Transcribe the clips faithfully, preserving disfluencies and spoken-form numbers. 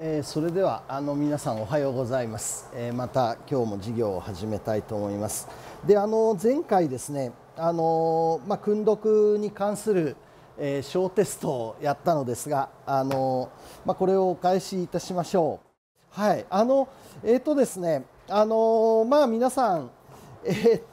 えー、それではあの皆さんおはようございます、えー、また今日も授業を始めたいと思います。であの前回ですねあの、まあ、訓読に関する、えー、小テストをやったのですがあの、まあ、これをお返しいたしましょう。はいあのえっ、ー、とですねあのまあ皆さん、えー、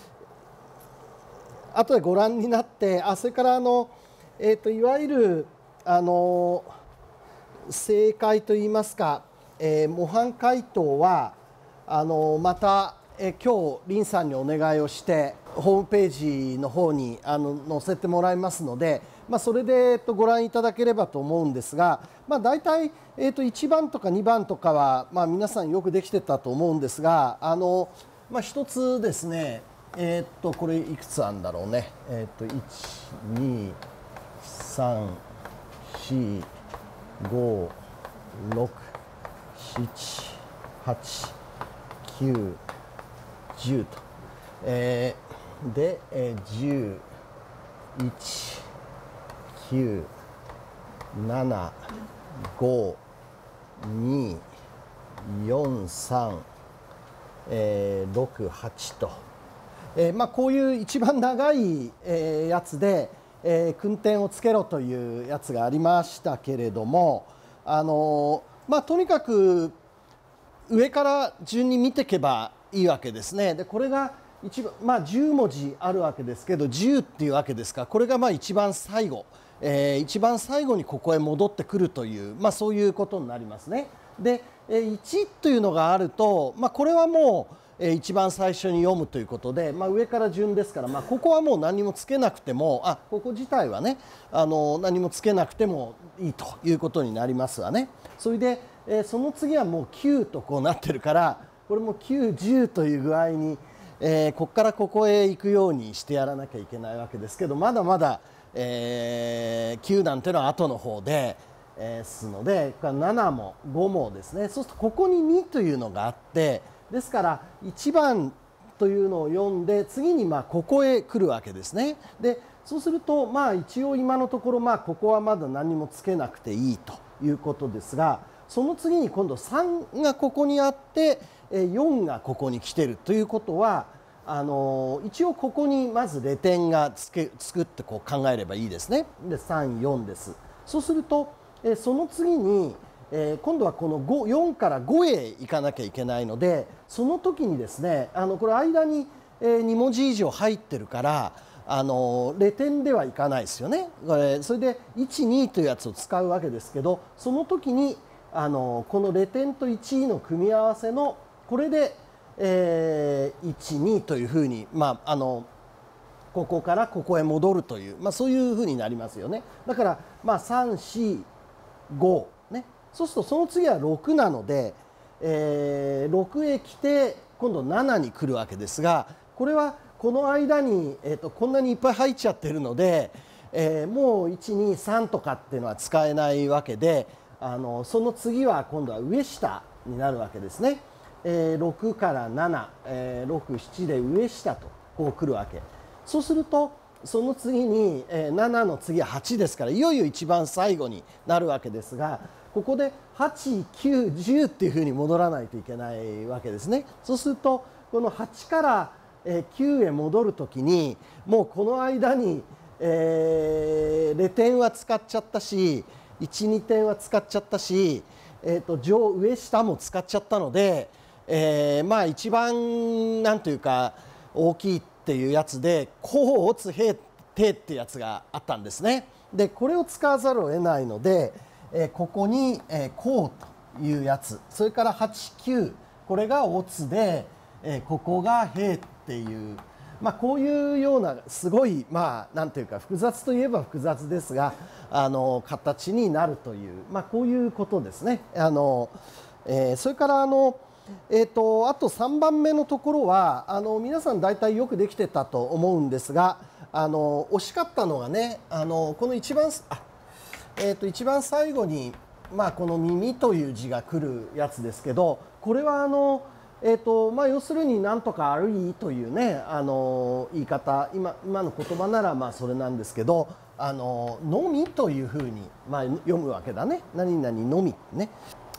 後でご覧になってあそれからあの、えー、といわゆるあの正解といいますか、えー、模範解答はあのまた、えー、今日林さんにお願いをしてホームページの方にあの載せてもらいますので、まあ、それで、えー、とご覧いただければと思うんですが、まあ、大体、えー、といちばんとかにばんとかは、まあ、皆さんよくできてたと思うんですがあの、まあ、一つですねえっ、とこれいくつあるんだろうね、えっ、といち、に、さん、し、ご、ろく、なな、はち、きゅう、じゅうと、えー、で、えー、じゅう、いち、きゅう、なな、ご、に、よん、さん、えー、ろく、はちと、えーまあ、こういう一番長い、えー、やつでえー、訓点をつけろというやつがありましたけれども、あのーまあ、とにかく上から順に見ていけばいいわけですね。でこれが一番、まあ、じゅう文字あるわけですけどじゅうっていうわけですからこれがまあ一番最後、えー、一番最後にここへ戻ってくるという、まあ、そういうことになりますね。でいちというのがあると、まあ、これはもう一番最初に読むということで、まあ、上から順ですから、まあ、ここはもう何もつけなくてもあここ自体はねあの何もつけなくてもいいということになりますわね。それで、えー、その次はもうきゅうとこうなってるからこれもきゅう、じゅうという具合に、えー、ここからここへ行くようにしてやらなきゃいけないわけですけどまだまだ、えー、きゅうなんていうのは後の方で、えー、すのでななもごもですねそうするとここににというのがあってですからいちばんというのを読んで次にまあここへ来るわけですね。でそうするとまあ一応今のところまあここはまだ何もつけなくていいということですがその次に今度さんがここにあってよんがここに来てるということはあの一応ここにまずレ点がつけ作ってこう考えればいいですね。でさん、よんです。そうするとその次にえー、今度はこのご、よんからごへ行かなきゃいけないのでその時にですねあのこれ間に、えー、に文字以上入ってるからあのレ点ではいかないですよね。これそれでいち、にというやつを使うわけですけどその時にあのこのレ点といちの組み合わせのこれで、えー、いち、にというふうに、まあ、あのここからここへ戻るという、まあ、そういうふうになりますよね。だから、まあ、さん、よん、ごねそうするとその次はろくなので、えー、ろくへ来て今度ななに来るわけですがこれはこの間に、えー、とこんなにいっぱい入っちゃってるので、えー、もういち、に、さんとかっていうのは使えないわけであのその次は今度は上下になるわけですね。えー、ろくからなな、えー、ろく、ななで上下とこう来るわけ。そうするとその次に、えー、ななの次ははちですからいよいよ一番最後になるわけですがここではち、きゅう、じゅうっていうふうに戻らないといけないわけですね。そうするとこのはちからきゅうへ戻るときにもうこの間に、えー、レ点は使っちゃったしいち、に点は使っちゃったし、えー、と上上下も使っちゃったので、えー、まあ一番なんというか大きいっていうやつで甲乙丙丁ってやつがあったんですね。でこれを使わざるを得ないのでえここに、えー、甲というやつそれからはち、きゅうこれが乙で、えー、ここが丙っていう、まあ、こういうようなすごいまあなんていうか複雑といえば複雑ですがあの形になるという、まあ、こういうことですね。あの、えー、それからあのえー、とあとさんばんめのところはあの皆さん大体よくできてたと思うんですがあの惜しかったのがねあのこの一番あえー、と一番最後に、まあ、この耳という字が来るやつですけどこれはあの、えーとまあ、要するになんとかあるいというねあの言い方 今, 今の言葉ならまあそれなんですけどあののみというふうに、まあ、読むわけだね何々のみね。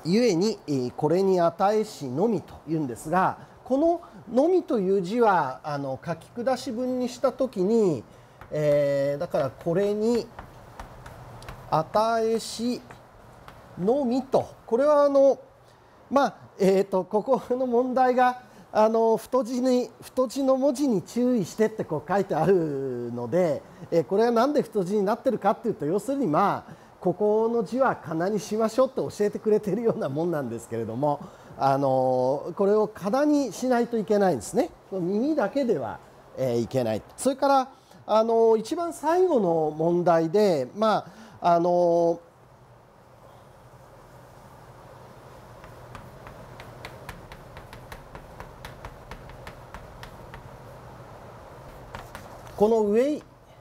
ゆえにこれに値えしのみというんですが、こののみという字はあの書き下し文にしたときに、えー、だからこれに値えしのみと、これはあのまあえー、とここの問題があの太字に太字の文字に注意してってこう書いてあるので、えー、これはなんで太字になってるかっていうと、要するにまあここの字はかなにしましょうって教えてくれているようなもんなんですけれども、あのこれをかなにしないといけないんですね。耳だけでは、えー、いけない。それからあの一番最後の問題で、まああのこの上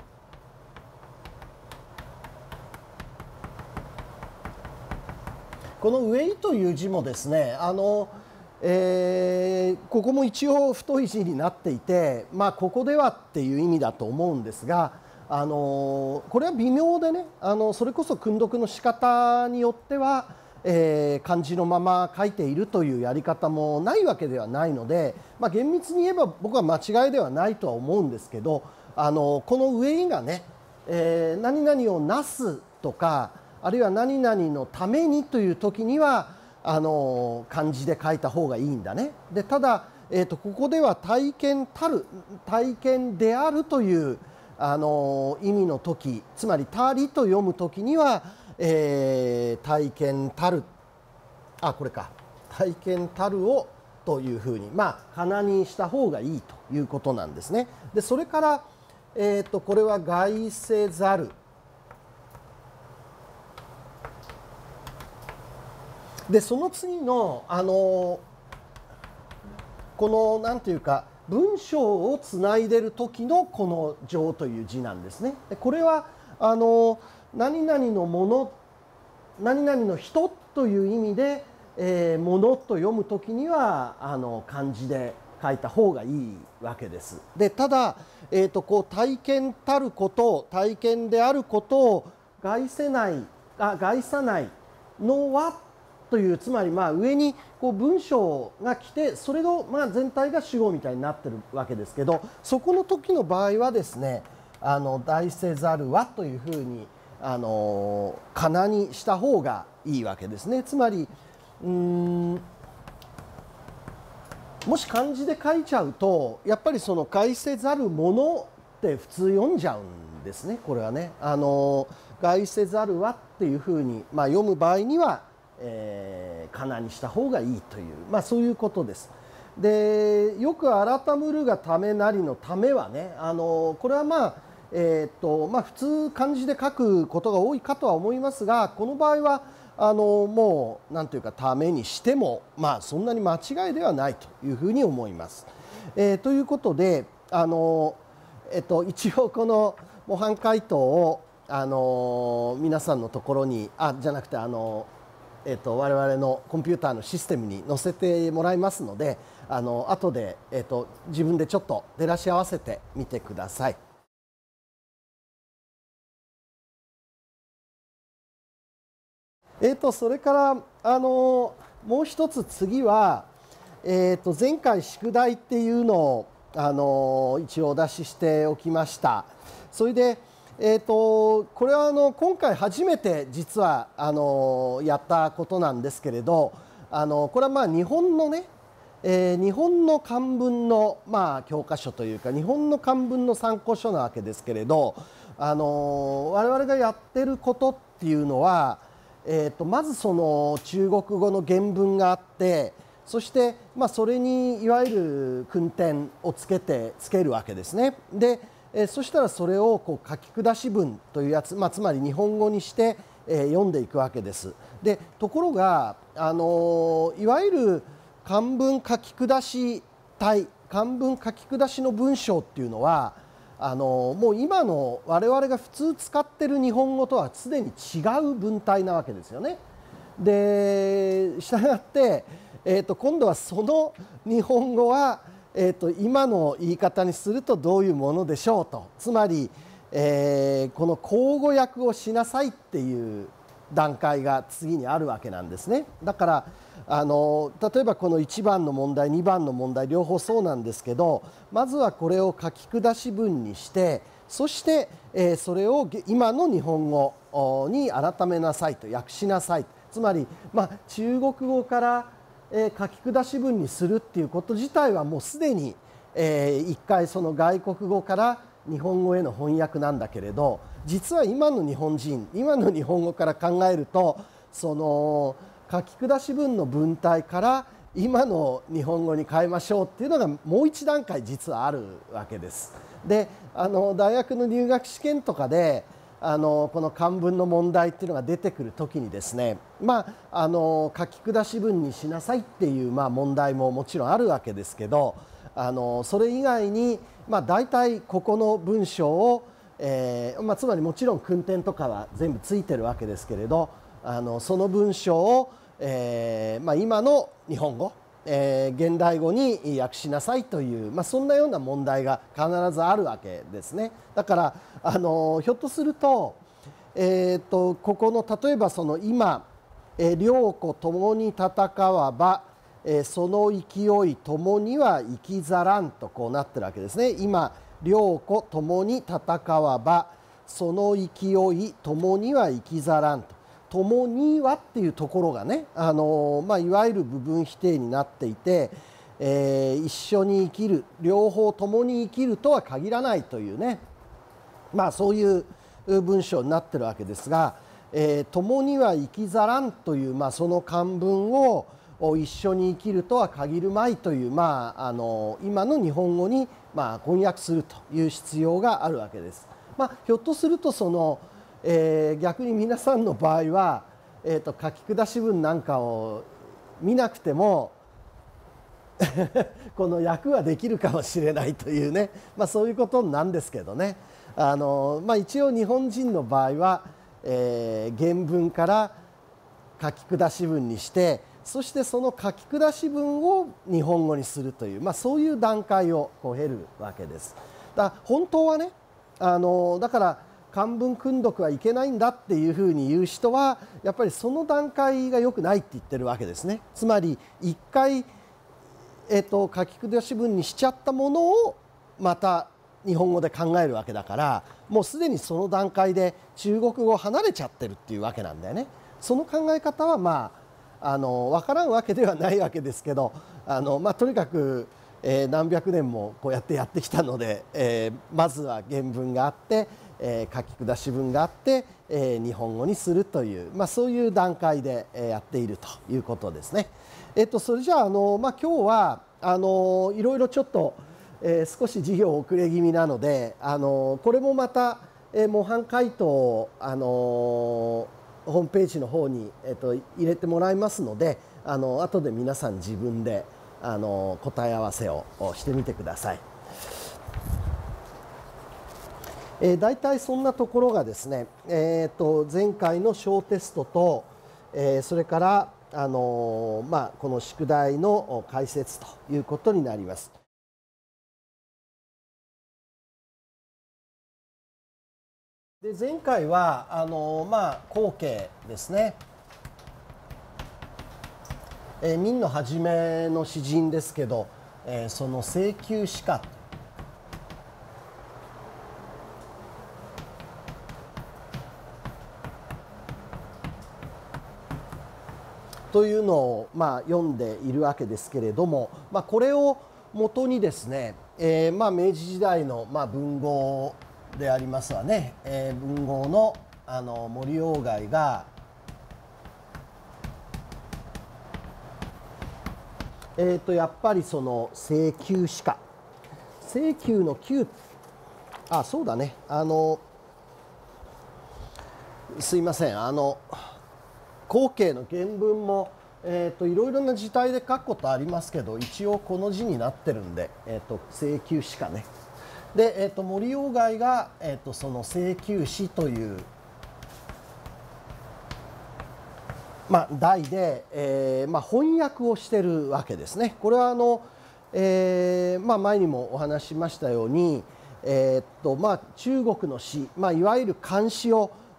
この「ウェイ」という字もですね、あの、えー、ここも一応太い字になっていて、まあ、ここではっていう意味だと思うんですが、あのこれは微妙でね、あのそれこそ訓読の仕方によっては、えー、漢字のまま書いているというやり方もないわけではないので、まあ、厳密に言えば僕は間違いではないとは思うんですけど、あのこの「ウェイ」がね、えー、何々をなすとか、あるいは何々のためにという時にはあの漢字で書いた方がいいんだね。でただ、えー、とここでは体験たる、体験であるというあの意味の時、つまりたりと読む時には、えー、体験たる、あこれか、体験たるをというふうに、まあかなにした方がいいということなんですね。でそれから、えー、とこれは害せざる。でその次の、あのこのなんていうか文章をつないでる時のこの「情」という字なんですね。でこれはあの何々のもの、何々の人という意味で「えー、もの」と読む時にはあの漢字で書いた方がいいわけです。でただ、えー、とこう体験たること、体験であることを害せないあ害さないのはという、つまりまあ上にこう文章が来て、それのまあ全体が主語みたいになってるわけですけど、そこの時の場合はですね、あの題せざるはというふうにあのかなにした方がいいわけですね。つまりうーんもし漢字で書いちゃうと、やっぱりその害せざるものって普通読んじゃうんですね。これはね、あの害せざるはっていうふうに、まあ、読む場合にはえー、かなにした方がいいという、まあ、そういうことです。でよく改むるがためなりのためはね、あのこれはまあ、えーっとまあ、普通漢字で書くことが多いかとは思いますが、この場合はあのもう何というかためにしても、まあ、そんなに間違いではないというふうに思います。えー、ということであの、えっと、一応この模範解答をあの皆さんのところにあじゃなくてあのえっと、我々のコンピューターのシステムに載せてもらいますので、あの後で、えっと、自分でちょっと照らし合わせてみてください。えっと、それからあのもう一つ次は、えっと、前回宿題っていうのをあの一応お出ししておきました。それでえー、とこれはあの今回初めて実はあのやったことなんですけれど、あのこれはまあ日本のね、えー、日本の漢文のまあ教科書というか日本の漢文の参考書なわけですけれど、あの我々がやってることっていうのは、えー、とまずその中国語の原文があって、そしてまあそれにいわゆる訓点をつけてつけるわけですね。でえー、そしたらそれをこう書き下し文というやつ、まあ、つまり日本語にして、えー、読んでいくわけです。でところが、あのー、いわゆる漢文書き下し体漢文書き下しの文章っていうのはあのー、もう今の我々が普通使ってる日本語とはすでに違う文体なわけですよね。でしたがって、えー、と今度はその日本語はえー、と今の言い方にするとどういうものでしょうと、つまり、えー、この口語訳をしなさいっていう段階が次にあるわけなんですね。だからあの例えばこのいちばんの問題にばんの問題両方そうなんですけど、まずはこれを書き下し文にして、そして、えー、それを今の日本語に改めなさいと、訳しなさい。つまり、まあ、中国語から、えー、書き下し文にするっていうこと自体はもうすでに、えー、一回その外国語から日本語への翻訳なんだけれど、実は今の日本人、今の日本語から考えると、その書き下し文の文体から今の日本語に変えましょうっていうのがもう一段階実はあるわけです。で、あの大学の入学試験とかであのこの漢文の問題っていうのが出てくるときにですね、まあ、あの書き下し文にしなさいっていう、まあ、問題ももちろんあるわけですけど、あのそれ以外に、まあ、大体ここの文章を、えーまあ、つまりもちろん訓点とかは全部ついてるわけですけれど、あのその文章を、えーまあ、今の日本語、えー、現代語に訳しなさいという、まあ、そんなような問題が必ずあるわけですね。だからあのひょっとすると、えー、とここの例えばその今、えー、両子ともに戦わば、えー、その勢いともには生きざらんとこうなってるわけですね。今両子ともに戦わばその勢いともには生きざらんと。ともにはっていうところがね、あの、まあ、いわゆる部分否定になっていて、えー、一緒に生きる、両方ともに生きるとは限らないというね、まあ、そういう文章になってるわけですが、えー、共には生きざらんという、まあ、その漢文を一緒に生きるとは限るまいという、まあ、あの今の日本語に、まあ、翻訳するという必要があるわけです。まあ、ひょっとするとそのえー、逆に皆さんの場合は、えー、と書き下し文なんかを見なくてもこの訳はできるかもしれないというね、まあ、そういうことなんですけどね、あの、まあ、一応日本人の場合は、えー、原文から書き下し文にして、そしてその書き下し文を日本語にするという、まあ、そういう段階をこう経るわけです。だから本当はね、あのだから漢文訓読はいけないんだっていうふうに言う人はやっぱりその段階が良くないって言ってるわけですね。つまり一回、えー、と書き下し文にしちゃったものをまた日本語で考えるわけだから、もうすでにその段階で中国語を離れちゃってるっていうわけなんだよね。その考え方はまああの分からんわけではないわけですけど、あの、まあ、とにかく、えー、何百年もこうやってやってきたので、えー、まずは原文があって、えー、書き下し文があって、えー、日本語にするという、まあ、そういう段階でやっているということですね。えっと、それじゃあ、あの、まあ、今日はあのいろいろちょっと、えー、少し授業遅れ気味なので、あのこれもまた、えー、模範解答をあのホームページの方に、えー、と入れてもらいますので、あの後で皆さん自分であの答え合わせをしてみてください。えー、大体そんなところがですね、えー、と前回の小テストと、えー、それから、あのーまあ、この宿題の解説ということになります。で前回はあのーまあ、後継ですね、えー、明の初めの詩人ですけど、えー、その請求詩歌というのを、まあ、読んでいるわけですけれども、まあ、これをもとにですね、えーまあ、明治時代の、まあ、文豪でありますわね、えー、文豪の、あの森鴎外が、えー、とやっぱりその請求詩歌、請求の求、あそうだね、あのすいません、あの後継の原文も、えー、といろいろな字体で書くことありますけど、一応この字になってるんで、えー、と請求詩かね。で、えー、と森鴎外が、えー、とその請求詩という、まあ、題で、えーまあ、翻訳をしてるわけですね。これはあの、えーまあ、前にもお話ししましたように、えーっとまあ、中国の詩、まあ、いわゆる漢詩を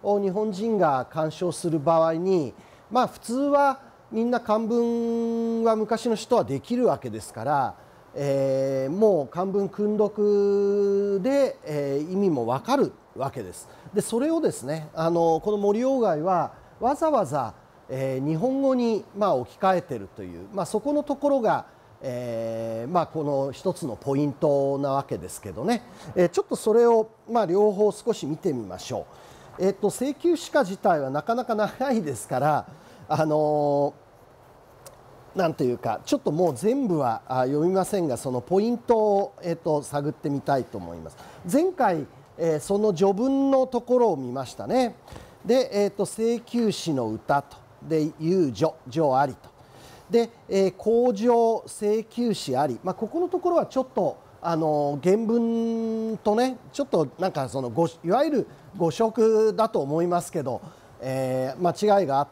日本人が鑑賞する場合に、まあ、普通はみんな漢文は昔の人はできるわけですから、えー、もう漢文訓読で、えー、意味も分かるわけです。でそれをですね、あのこの森鴎外はわざわざ、えー、日本語に、まあ、置き換えているという、まあ、そこのところが、えーまあ、この一つのポイントなわけですけどね、えー、ちょっとそれを、まあ、両方少し見てみましょう。えー、と請求詩歌自体はなかなか長いですから、あのーなんというかちょっともう全部は読みませんが、そのポイントを、えー、と探ってみたいと思います。前回、えー、その序文のところを見ましたね。で、えー、と請求詩の歌とで遊女女ありとで、えー、口上請求詩あり、まあ、ここのところはちょっとあの原文とねちょっとなんかそのごいわゆる誤植だと思いますけど、えー、間違いがあって。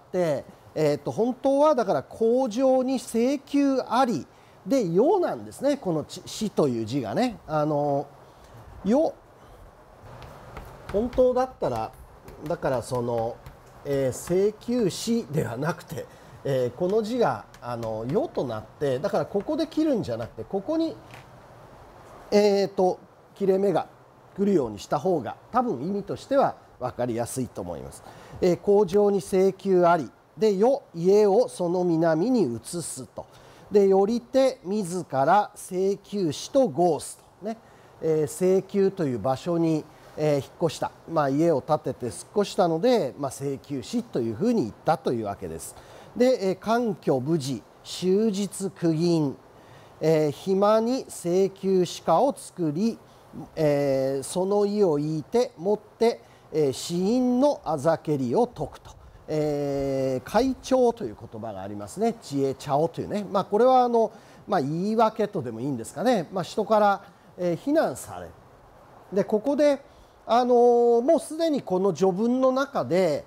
えー、と本当はだから口上に請求ありでよなんですね、この詩という字がね。あのよ本当だったらだからその、えー、請求詩ではなくて、えー、この字があのよとなって、だからここで切るんじゃなくてここに、えー、と切れ目が来るようにした方が多分意味としては分かりやすいと思います。えー、口上に請求ありでよ家をその南に移すとでよりて自ら請求詩と合すとね、えー、請求という場所に、えー、引っ越した、まあ、家を建てて引っ越したので、まあ、請求詩というふうに言ったというわけです。で、えー、官居無事終日苦銀、えー、暇に請求詩歌を作り、えー、その意を言いてもって、えー、死因のあざけりを説くと。えー、会長という言葉がありますね。知恵茶をというね、まあ、これはあの、まあ、言い訳とでもいいんですかね、まあ、人から、えー、非難されでここで、あのー、もうすでにこの序文の中で、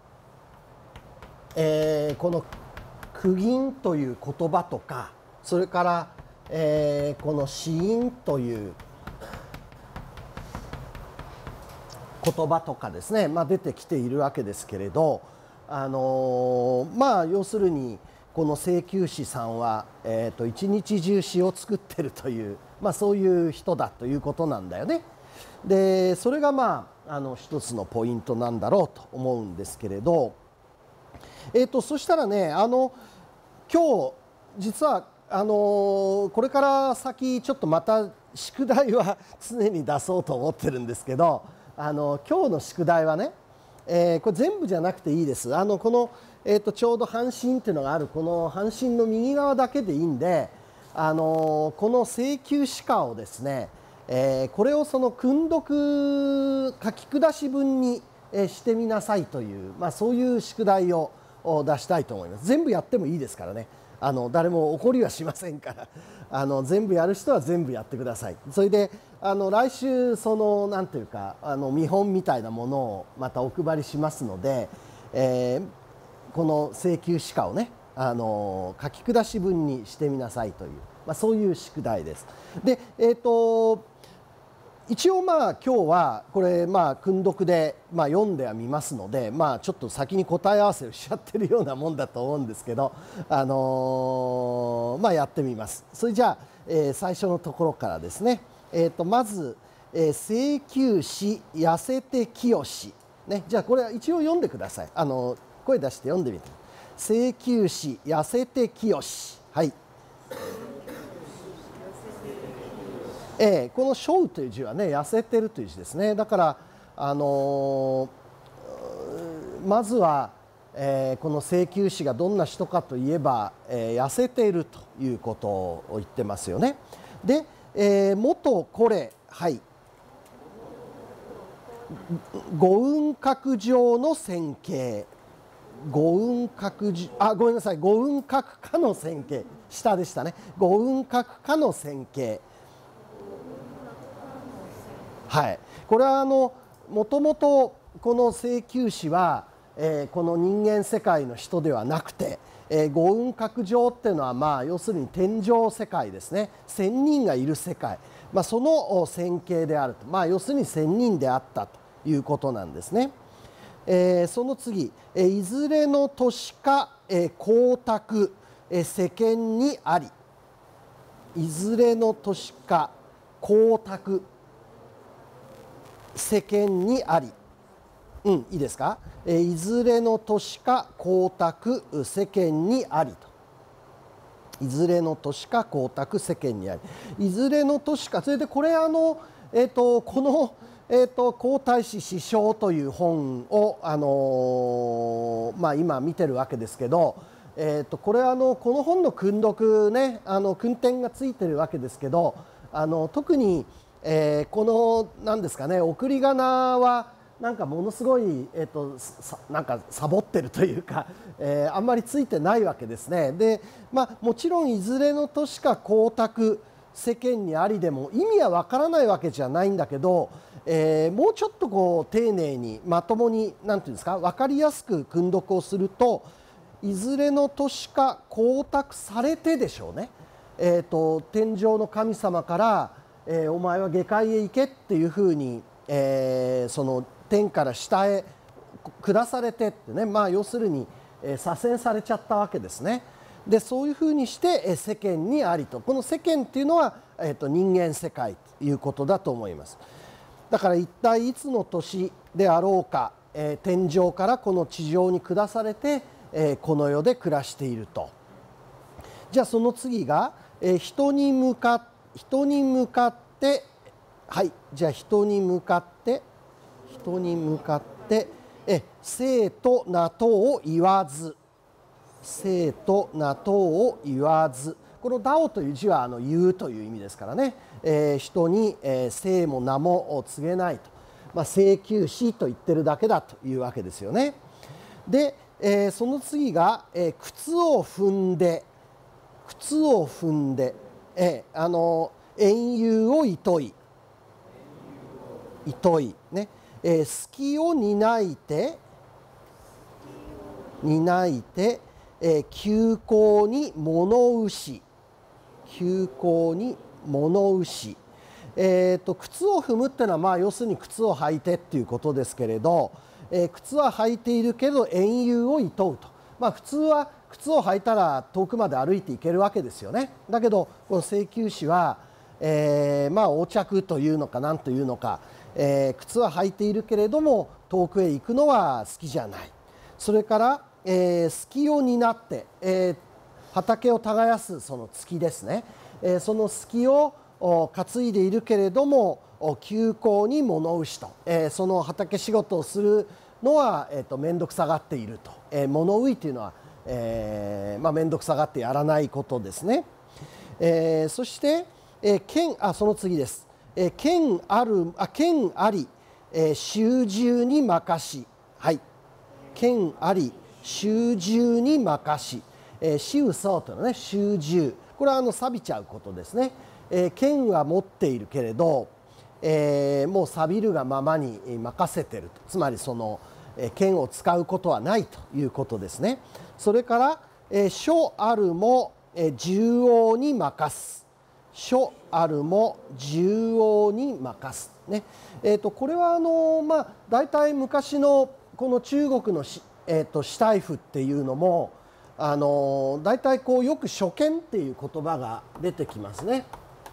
えー、この苦銀という言葉とかそれから、えー、この死因という言葉とかですね、まあ、出てきているわけですけれど、あのー、まあ要するにこの請求詩さんは、えー、と一日中詩を作ってるという、まあ、そういう人だということなんだよね。でそれがまああの一つのポイントなんだろうと思うんですけれど、えー、とそしたらね、あの今日実はあのー、これから先ちょっとまた宿題は常に出そうと思ってるんですけど、あの今日の宿題はね、えー、これ全部じゃなくていいです。あのこの、えー、とちょうど半身っていうのがあるこの半身の右側だけでいいんで、あのこの請求詩歌をですね、えー、これをその訓読書き下し文にしてみなさいという、まあ、そういう宿題を出したいと思います。全部やってもいいですからね、あの誰も怒りはしませんからあの全部やる人は全部やってください。それであの来週そのなんていうかあの見本みたいなものをまたお配りしますので、えー、この請求詩歌をねあの書き下し文にしてみなさいという、まあ、そういう宿題です。で、えーと一応まあ今日はこれまあ訓読でまあ読んではみますので、まあちょっと先に答え合わせをしちゃってるようなもんだと思うんですけど、あのまあやってみます。それじゃあ、えー、最初のところからですね、えー、とまず、えー、請求詩痩せて清し、ね、じゃあこれは一応読んでください。あの声出して読んでみて。請求詩痩せて清し、はい。えー、この「小」という字はね痩せてるという字ですね。だから、あのー、まずは、えー、この請求詩がどんな人かといえば、えー、痩せているということを言ってますよね。で、えー、元これ、はい、五雲閣上の線形、五雲閣上あごめんなさい五雲閣下の線形、下でしたね。五雲閣下の線形、はい、これはあのもともとこの請求詩は、えー、この人間世界の人ではなくて、えー、五雲閣上っていうのは、まあ、要するに天上世界ですね。仙人がいる世界、まあ、その線形であると、まあ、要するに仙人であったということなんですね。 えー、その次、えー、いずれの年か、えー、光沢、えー、世間にあり。いずれの年か光沢、世間にあり。うん、いいですか。えー、いずれの年か光沢、世間にありと。いずれの年か光沢、世間にあり。いずれの年か、それでこれあの、えー、とこの、えー、と皇太子師匠という本を、あのーまあ、今見てるわけですけど、えー、とこれあのこの本の訓読ね、あの訓点がついてるわけですけど、あの特に、えー、この何ですかね、送り仮名はなんかものすごい、えー、となんかサボってるというか、えー、あんまりついてないわけですね。で、まあ、もちろんいずれの年か光沢、世間にありでも意味はわからないわけじゃないんだけど、えー、もうちょっとこう丁寧にまともに何ていうんですか、分かりやすく訓読をすると、いずれの年か光沢されてでしょうね。えー、と天上の神様から、えー、お前は下界へ行けっていうふうに、えー、その天から下へ下されてってね、まあ、要するに、えー、左遷されちゃったわけですね。でそういうふうにして、えー、世間にありと、この世間っていうのは、えー、と人間世界ということだと思います。だから一体いつの年であろうか、えー、天上からこの地上に下されて、えー、この世で暮らしていると。じゃあその次が、えー、人に向かっ人に向かってはい、じゃあ人に向かって人に向かってえ生と名とを言わず、生と名とを言わず、この「ダオ」という字はあの言うという意味ですからね、えー、人に、えー、生も名も告げないと、まあ、請求しと言ってるだけだというわけですよね。で、えー、その次が、えー、靴を踏んで靴を踏んで、えー、あの遠遊をいといいといね、えー、隙を担いて担いて、えー、急行に物牛急行に物牛、えー、と靴を踏むっていうのは、まあ、要するに靴を履いてっていうことですけれど、えー、靴は履いているけど遠遊をいとうと、まあ、普通は靴を履いたら遠くまで歩いていけるわけですよね。だけどこの請求士は、えー、まあ横着というのか何というのか、えー、靴は履いているけれども遠くへ行くのは好きじゃない。それから、えー、隙を担って、えー、畑を耕すその月ですね、えー、その隙を担いでいるけれども急行に物牛と、えー、その畑仕事をするのは、えー、と面倒くさがっていると、えー、物憂いというのは、えーまあ、面倒くさがってやらないことですね。えー、そして、えー、剣あその次です。えー、剣あるあ剣あり、えー、習従に任し、はい、剣あり習従に任し、えー、私有そうというのはね、習従、これはあの錆びちゃうことですね。えー、剣は持っているけれど、えー、もう錆びるがままに任せていると、つまりその、えー、剣を使うことはないということですね。それから、えー、書あるも、えー、縦横に任す、書あるも縦横に任す、ね、えー、とこれはあの、まあ、大体昔のこの中国のし、えー、とシュタイフっていうのもあの大体こうよく書剣っていう言葉が出てきますね。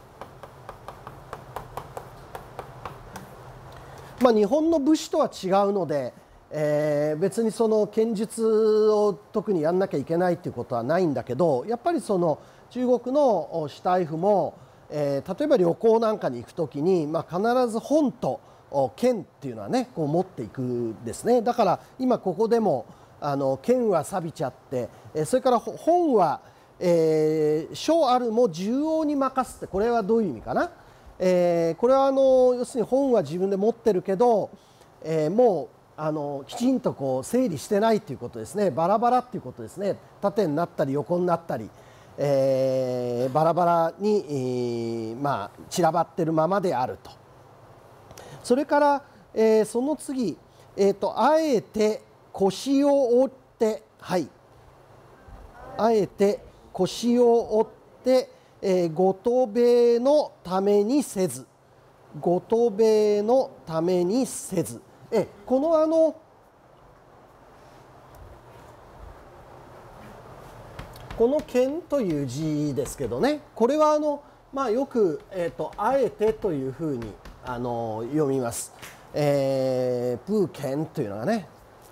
まあ、日本の武士とは違うので、えー、別にその剣術を特にやんなきゃいけないっていうことはないんだけど、やっぱりその中国のシュタイフも、えー、例えば旅行なんかに行くときに、まあ、必ず本と剣っていうのはねこう持っていくんですね。だから今ここでもあの剣は錆びちゃって、それから本は、えー、書あるも縦横に任すって、これはどういう意味かな。えー、これはあの要するに本は自分で持ってるけど、えー、もうあのきちんとこう整理してないということですね。バラバラっていうことですね。縦になったり横になったり、えー、バラバラに、えー、まあ散らばってるままであると。それから、えー、その次、えーと、あえて腰を折って、はい、あえて腰を折って、えー、ご渡米のためにせず、ご渡米のためにせず、えこのあのこの剣という字ですけどね、これはあの、まあ、よく、えーと、あえてというふうにあの読みます。えー、プー剣というのがね、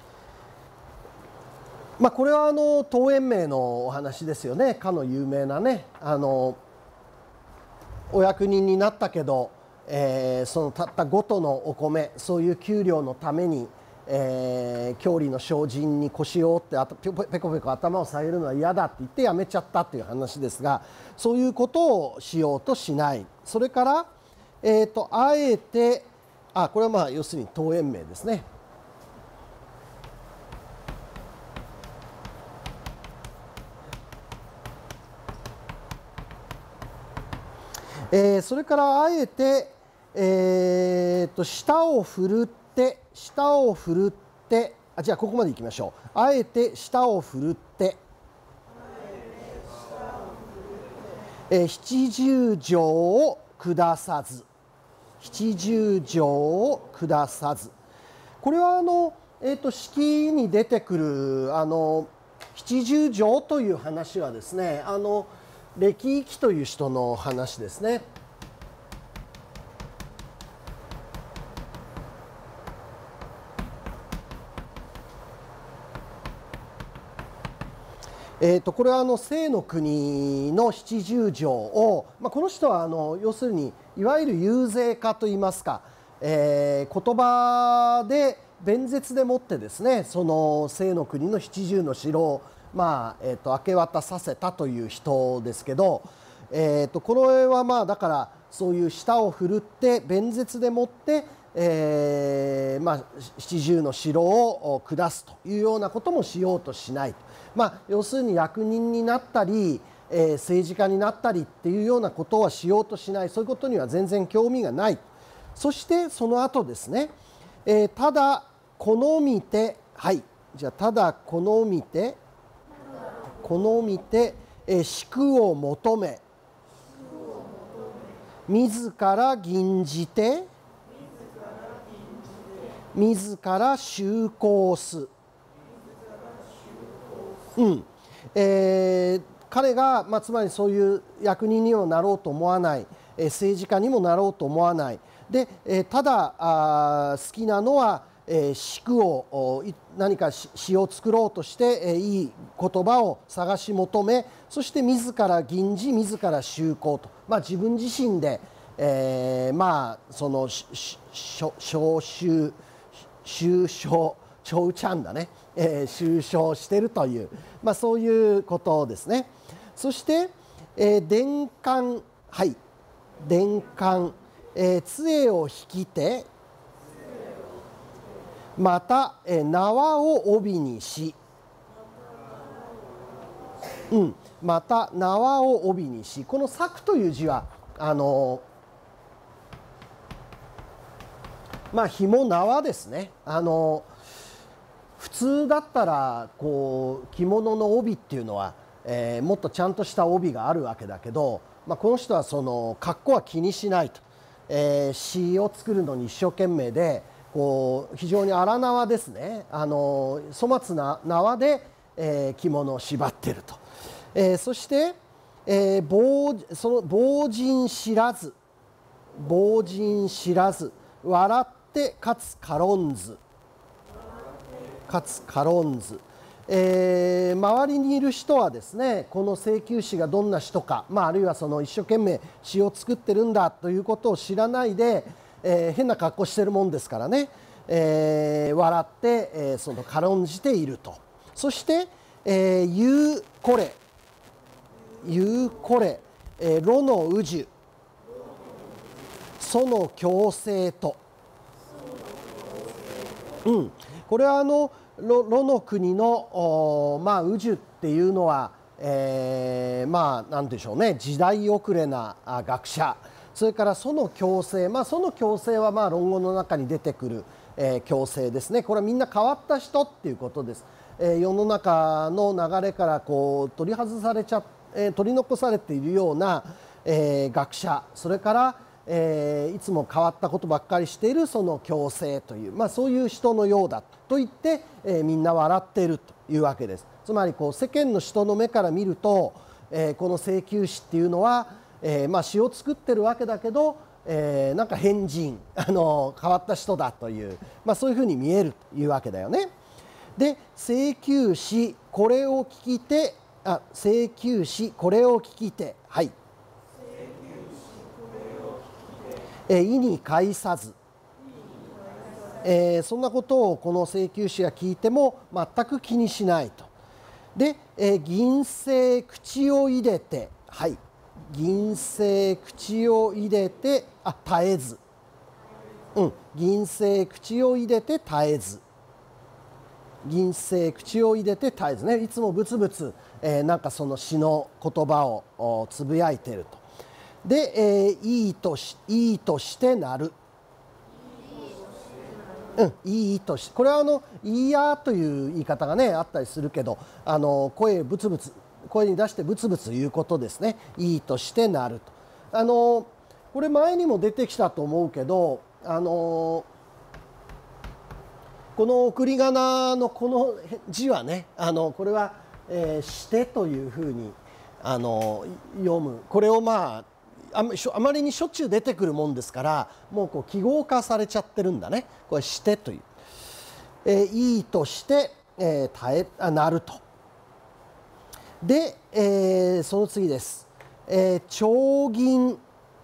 まあ、これはあの陶淵明のお話ですよね。かの有名なね、あのお役人になったけど、えー、そのたったごとのお米、そういう給料のために、えー、郷里の精進に腰を折ってあとペコペコペコ頭を下げるのは嫌だって言ってやめちゃったという話ですが、そういうことをしようとしない。それから、えーと、あえて、あ、これはまあ要するに陶淵明ですね。えー、それからあえて、えー、と舌を振るって舌を振るってあじゃあここまでいきましょう。あえて舌を振るって、えー、七十条を下さず七十条を下さず、これはあの、えー、と式に出てくるあの七十条という話はですね、あの歴域という人の話ですね。えー、とこれはあの清の国の七十条を、まあ、この人はあの要するにいわゆる遊説家といいますか、えー、言葉で弁舌でもってですね、その清の国の七十の城を、まあえー、と明け渡させたという人ですけど、えー、とこれはまあだからそういう舌を振るって弁舌でもって、えーまあ、七十の城を下すというようなこともしようとしない。まあ、要するに役人になったり、えー、政治家になったりっていうようなことはしようとしない、そういうことには全然興味がない。そしてその後ですね、えー、ただ好みて、はい、じゃあただ好みて好みて、えー、宿を求め自ら吟じて自ら就航す。うんえー、彼が、まあ、つまりそういう役人にもなろうと思わない、えー、政治家にもなろうと思わないで、えー、ただあ好きなのは、えー、宿を何か詩を作ろうとして、えー、いい言葉を探し求め、そして自ら吟じ自ら就航と、まあ、自分自身で、えー、まあその召集収賞長ちゃんだね、えー、収賞しているという、まあ、そういうことですね。そして、えー、伝冠、はい伝冠、えー、杖を引きてまた、えー、縄を帯にし、うん、また縄を帯にし、この裂くという字はあのまあ紐縄ですね。あの普通だったらこう着物の帯っていうのは、えー、もっとちゃんとした帯があるわけだけど、まあ、この人はその格好は気にしないと、えー、詩を作るのに一生懸命で、こう非常に荒縄ですね、あの粗末な縄で、えー、着物を縛っていると、えー、そして、えー、傍その傍人知らず傍人知らず笑ってかつ軽んずかつ軽んず、えー、周りにいる人はですね、この請求師がどんな人か、まあ、あるいはその一生懸命詩を作ってるんだということを知らないで、えー、変な格好してるもんですからね、えー、笑って、えー、その軽んじていると。そして、えー、言うこれ言うこれ、えー、炉の宇宙その強制と、うん、これはあのロの国の、まあ、宇宙っていうのは、えー、まあ何でしょうね、時代遅れな学者、それからその強制、まあ、その強制はまあ論語の中に出てくる、えー、強制ですね。これはみんな変わった人っていうことです。えー、世の中の流れからこう取り外されちゃ、えー、取り残されているような、えー、学者、それからえー、いつも変わったことばっかりしているその強制という、まあ、そういう人のようだと言って、えー、みんな笑っているというわけです。 つまりこう世間の人の目から見ると、えー、この請求師っていうのは、えー、まあ詩を作ってるわけだけど、えー、なんか変人、あの変わった人だという、まあ、そういうふうに見えるというわけだよね。で請求師これを聞きてあ請求師これを聞きてはいえー、意に介さず、えー、そんなことをこの請求師が聞いても全く気にしないと。で、えー、銀星口を入れてはい銀星口を入れてあ絶えず、うん、銀星口を入れて絶えず銀星口を入れて絶えずね、いつもブツブツ、えー、なんかその詩の言葉をつぶやいていると。で、えー、いいとしいいとしてなる、うん、いいとしこれはあのいいやという言い方がねあったりするけど、あの声ブツブツ声に出してブツブツ言うことですね。いいとしてなると。あのこれ前にも出てきたと思うけど、あのこの送り仮名のこの字はね、あのこれは、えー、してというふうにあの読む。これをまああまりにしょっちゅう出てくるもんですから、もうこう記号化されちゃってるんだね。これしてという、えー、いいとして、えー、耐えあなると。で、えー、その次です。えー、長銀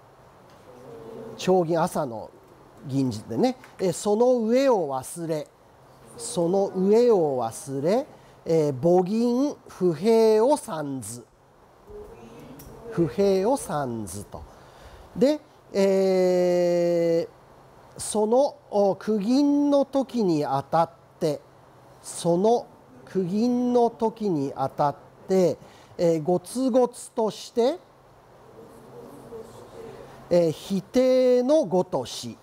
長銀朝の銀字でね、えー、その上を忘れその上を忘れ、えー、母銀不平を参ず不平を参ずと。で、えー、その区銀の時にあたってその区銀の時にあたって、えー、ごつごつとして、えー、否定のごとし、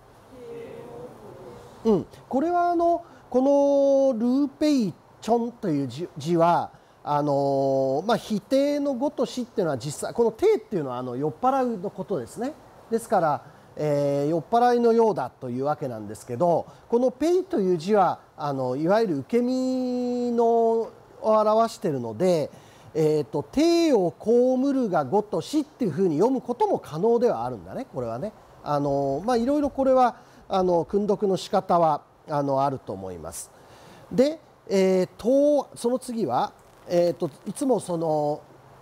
うん、これはあのこのルーペイチョンという 字, 字はあのまあ、否定のごとしっていうのは実際この定っていうのはあの酔っ払うのことですね。ですから、えー、酔っ払いのようだというわけなんですけど、このペイという字はあのいわゆる受け身のを表しているので、えーと、定を被るがごとしっていうふうに読むことも可能ではあるんだね、これはね。あのまあいろいろこれはあの訓読の仕方はあのあると思います。で、えー、その次はえー、といつもその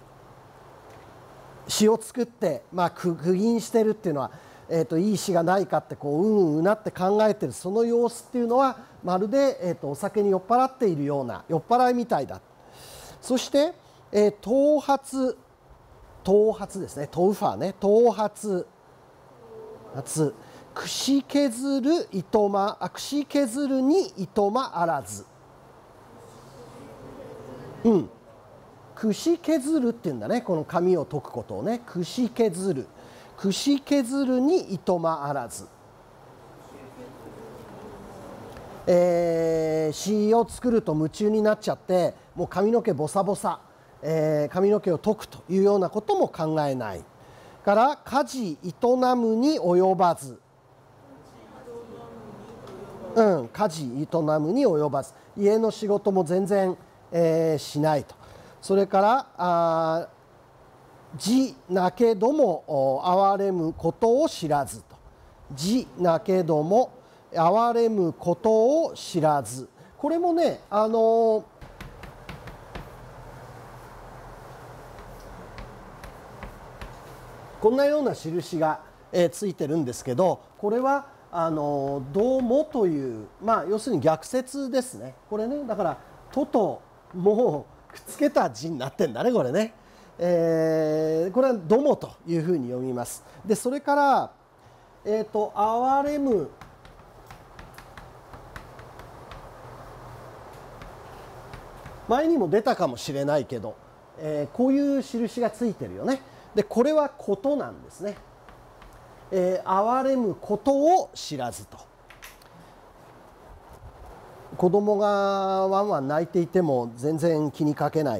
詩を作って、まあ、区銀してるっていうのは、えー、といい詩がないかってこううんうんなって考えてるその様子っていうのはまるで、えー、とお酒に酔っ払っているような酔っ払いみたいだ。そして、えー、頭髪頭髪ですねトウファーね頭髪髪串削るいとまあ串削るにいとまあらず。うん、串削るっていうんだね、この紙を解くことをね。串削る串削るにいとまあらず、えー、詩を作ると夢中になっちゃってもう髪の毛ボサボサ、えー、髪の毛を解くというようなことも考えないから家事営むに及ばず、うん、家事営むに及ばず家の仕事も全然えー、しないと。それからあ字なけども憐れむことを知らずと。字なけども憐れむことを知らず、これもねあのー、こんなような印が、えー、ついてるんですけど、これはあのー、どうもという、まあ、要するに逆説ですね。これねだからとともうくっつけた字になってんだねこれね、えー、これはどもというふうに読みます。でそれから、えーと、憐れむ前にも出たかもしれないけど、えー、こういう印がついてるよね。でこれはことなんですね、えー、憐れむことを知らずと。子供がワンワン泣いていても全然気にかけない。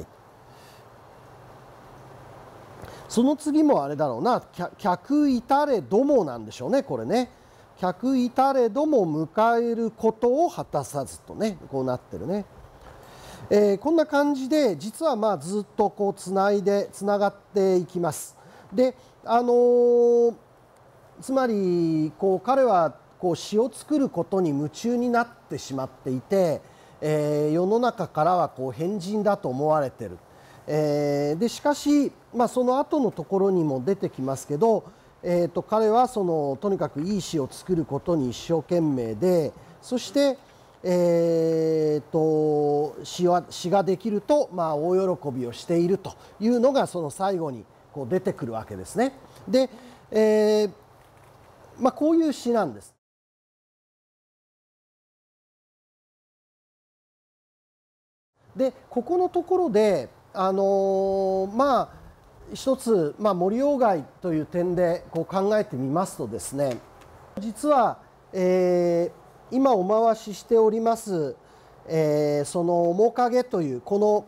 その次もあれだろうな、客いたれどもなんでしょうねこれね。客いたれども迎えることを果たさずとね、こうなってるね。 えー、こんな感じで実はまあずっとこうつないでつながっていきます。で、あのー、つまりこう彼はこう詩を作ることに夢中になってしまっていて、えー、世の中からはこう変人だと思われてる。えー、でしかし、まあ、その後のところにも出てきますけど、えー、と彼はそのとにかくいい詩を作ることに一生懸命で、そしてえー、と詩は詩ができると、まあ、大喜びをしているというのがその最後にこう出てくるわけですね。で、えーまあ、こういう詩なんです。でここのところで、あのー、まあ一つ、まあ、森鴎外という点でこう考えてみますとですね、実は、えー今お回ししております、えー、その面影というこの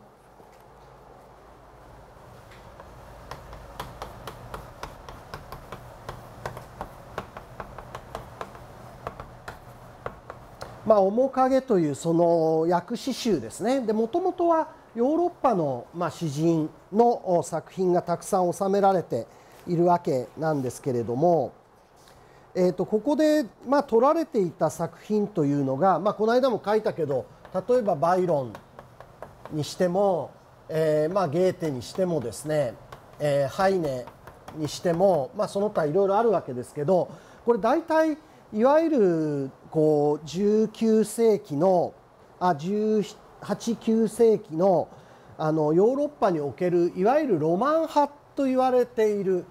まあ面影というその訳詩集ですね。でもともとはヨーロッパのまあ詩人の作品がたくさん収められているわけなんですけれども、えー、とここでまあ取られていた作品というのが、まあ、この間も書いたけど、例えばバイロンにしても、えーまあ、ゲーテにしてもですね、えー、ハイネにしても、まあ、その他いろいろあるわけですけど、これ大体いわゆるこうじゅうきゅうせいきのあじゅうはち、きゅうせいきのあのヨーロッパにおけるいわゆるロマン派と言われている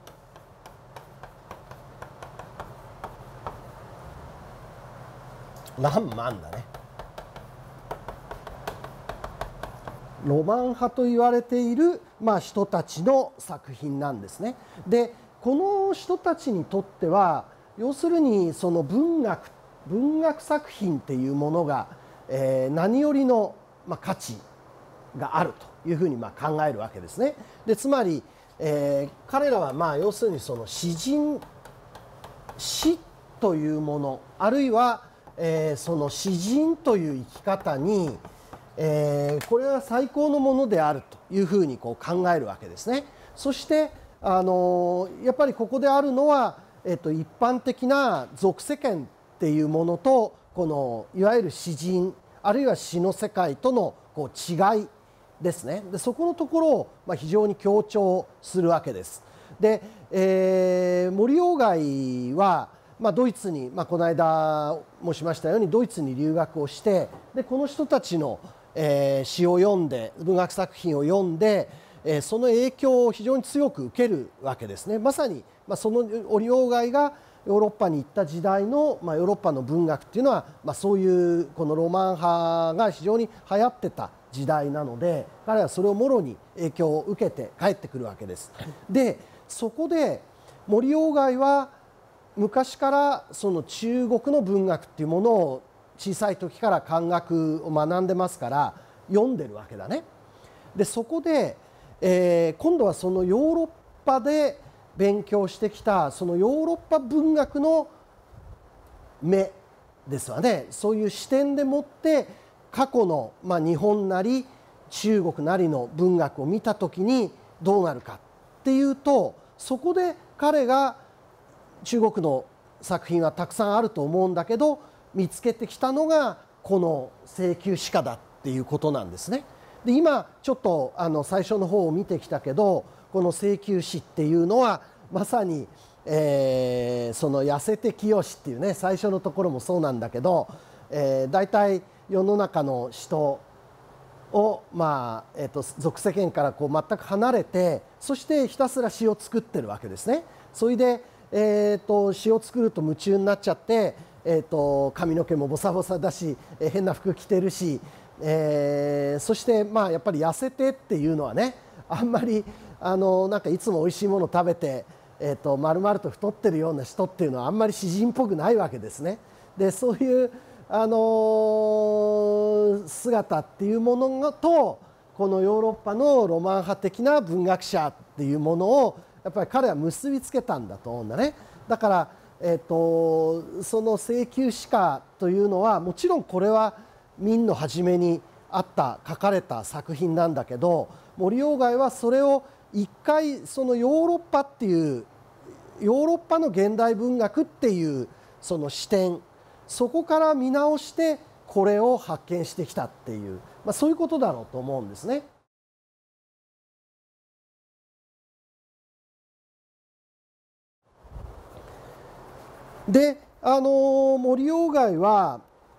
ランマンだね。ロマン派と言われている、まあ、人たちの作品なんですね。でこの人たちにとっては要するにその文学文学作品っていうものが、えー、何よりの、まあ、価値があるというふうにまあ考えるわけですね。でつまり、えー、彼らはまあ要するにその詩人詩というもの、あるいはえー、その詩人という生き方に、えー、これは最高のものであるというふうにこう考えるわけですね。そして、あのー、やっぱりここであるのは、えー、と一般的な俗世間っていうものとこのいわゆる詩人あるいは詩の世界とのこう違いですね。でそこのところを、まあ、非常に強調するわけです。で、えー、森鴎外はまあ、ドイツに、まあ、この間もしましたようにドイツに留学をして、でこの人たちの、えー、詩を読んで文学作品を読んで、えー、その影響を非常に強く受けるわけですね。まさに、まあ、その森鴎外がヨーロッパに行った時代の、まあ、ヨーロッパの文学っていうのは、まあ、そういうこのロマン派が非常に流行ってた時代なので、彼はそれをもろに影響を受けて帰ってくるわけです。でそこで森鴎外は昔からその中国の文学っていうものを小さい時から漢学を学んでますから読んでるわけだね。でそこで、えー、今度はそのヨーロッパで勉強してきたそのヨーロッパ文学の目ですわね。そういう視点でもって過去の、まあ、日本なり中国なりの文学を見た時にどうなるかっていうと、そこで彼が中国の作品はたくさんあると思うんだけど見つけてきたのがこの請求詩歌だっていうことなんですね。で今ちょっとあの最初の方を見てきたけど、この請求詩っていうのはまさに、えー、その痩せて清しっていうね最初のところもそうなんだけど、えー、大体世の中の人を、まあえー、と俗世間からこう全く離れて、そしてひたすら詩を作ってるわけですね。それでえー、と詩を作ると夢中になっちゃって、えー、と髪の毛もボサボサだし、えー、変な服着てるし、えー、そしてまあやっぱり痩せてっていうのはね、あんまりあのなんかいつもおいしいもの食べて、えー、と丸々と太ってるような人っていうのはあんまり詩人っぽくないわけですね。でそういう、あのー、姿っていうものとこのヨーロッパのロマン派的な文学者っていうものをやっぱり彼は結びつけたんだと思うんだね。だから、えー、とその請求詩歌というのはもちろんこれは明の初めにあった書かれた作品なんだけど、森鴎外はそれを一回そのヨーロッパっていうヨーロッパの現代文学っていうその視点、そこから見直してこれを発見してきたっていう、まあ、そういうことだろうと思うんですね。で、あの森鴎外は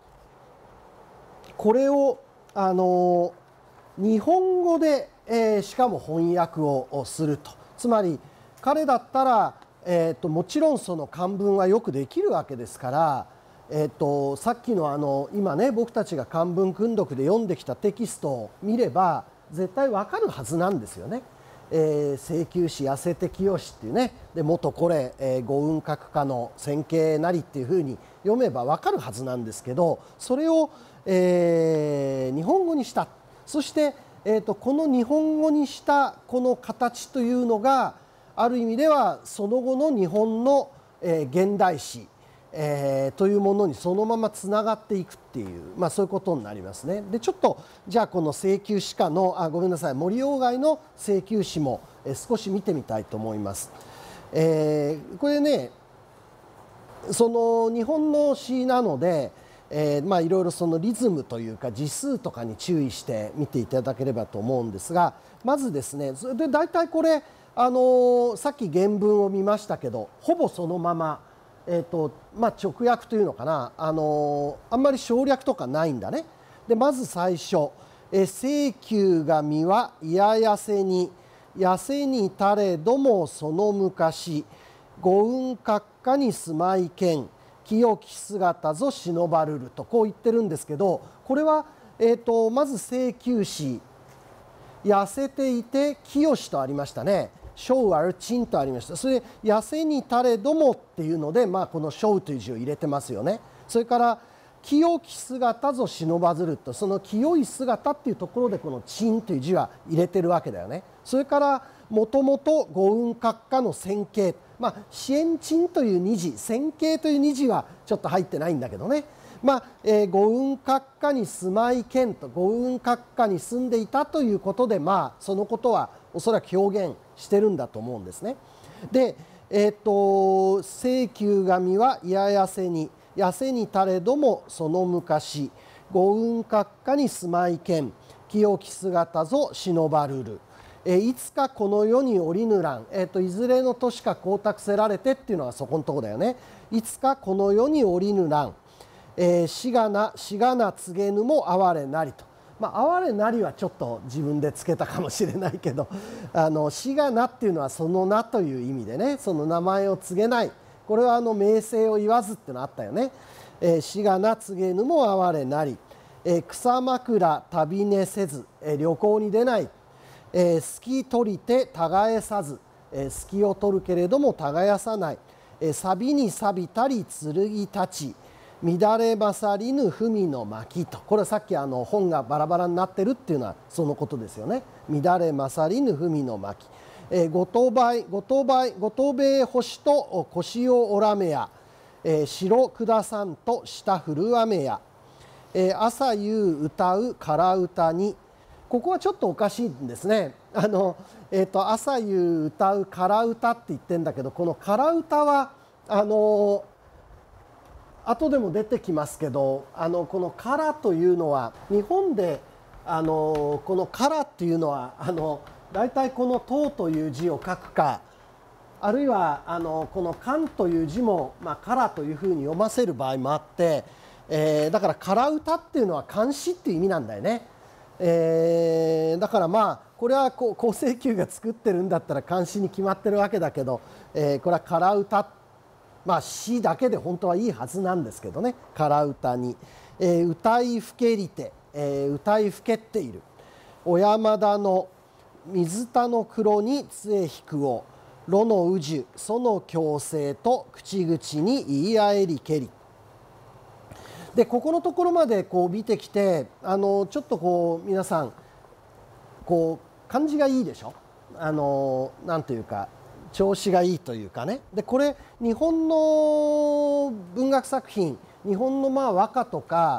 これをあの日本語で、えー、しかも翻訳をすると。つまり彼だったら、えー、ともちろんその漢文はよくできるわけですから、えー、とさっきのあの今ね僕たちが漢文訓読で読んできたテキストを見れば絶対わかるはずなんですよね。えー、請求士痩せて清っていうね、で元これ、えー、五雲閣下の線形なりっていうふうに読めばわかるはずなんですけど、それを、えー、日本語にした。そして、えー、とこの日本語にしたこの形というのがある意味ではその後の日本の、えー、現代史、えー、というものにそのままつながっていくっていう、まあ、そういうことになりますね。でちょっとじゃあこの請求史家のあごめんなさい森鴎外の請求史も、えー、少し見てみたいと思います。えー、これねその日本の詩なので、えー、まあいろいろそのリズムというか字数とかに注意して見ていただければと思うんですが、まずですねそれで大体これあのー、さっき原文を見ましたけどほぼそのまま、えーとまあ、直訳というのかな、あのー、あんまり省略とかないんだね。でまず最初「え請求が身はいややせにやせにたれどもその昔五雲閣下に住まいけん清き姿ぞ忍ばるる」とこう言ってるんですけど、これは、えーとまず請求士痩せていて清とありましたね。小あるちんとありました。それで痩せにたれどもっていうので、まあ、この小という字を入れてますよね。それから清き姿ぞ忍ばずると、その清い姿っていうところでこのちんという字は入れてるわけだよね。それからもともと五雲閣下の線形、まあ支援賃という二字、線形という二字はちょっと入ってないんだけどね。まあえー、五雲閣下に住まいけんと五雲閣下に住んでいたということで、まあそのことはおそらく表現してるんだと思うんですね。で、えー、と請求神はいややせにやせにたれどもその昔五雲閣下に住まいけん清き姿ぞ忍ばるる。えー、いつかこの世に降りぬらん、えー、といずれの年か光沢せられてっていうのはそこのとこだよね。いつかこの世に降りぬらん、えー、しがなしがな告げぬも哀れなりと。まあ、哀れなりはちょっと自分でつけたかもしれないけど、あのしがなっていうのはその名という意味でね、その名前を告げない、これはあの名声を言わずっていうのあったよね。えー、しがな告げぬも哀れなり、えー、草枕旅寝せず、えー、旅行に出ない、えー、隙取りて耕さず、えー、隙を取るけれども耕さない、えー、錆に錆びたり剣立ち乱れ勝りぬ文の巻と、これはさっきあの本がバラバラになってるっていうのはそのことですよね。乱れ勝りぬ文の巻、えー、ごとばいごとばいごとべい星と腰を折らめや、えー、白下さんと下降る雨や、えー、朝夕歌うから歌に、ここはちょっとおかしいんですね。あの、えー、と朝夕歌うから歌って言ってんだけど、このから歌はあの後でも出てきますけど、あのこの「から」というのは日本であのこの「から」っていうのはあの大体この「とう」という字を書くか、あるいはあのこの「かん」という字も「まあ、から」というふうに読ませる場合もあって、えー、だから「から歌」っていうのは漢詩っていう意味なんだよね。えー、だからまあこれはこう厚生宮が作ってるんだったら漢詩に決まってるわけだけど、えー、これは「から歌」ってまあ詩だけで本当はいいはずなんですけどね。から歌に、えー、歌いふけりて、えー、歌いふけっている。小山田の水田の黒に杖引くを炉の宇宙その強制と口々に言い合えりけり。でここのところまでこう見てきて、あのちょっとこう皆さんこう感じがいいでしょ。あのなんというか調子がいいというかね。でこれ日本の文学作品、日本のまあ和歌とか、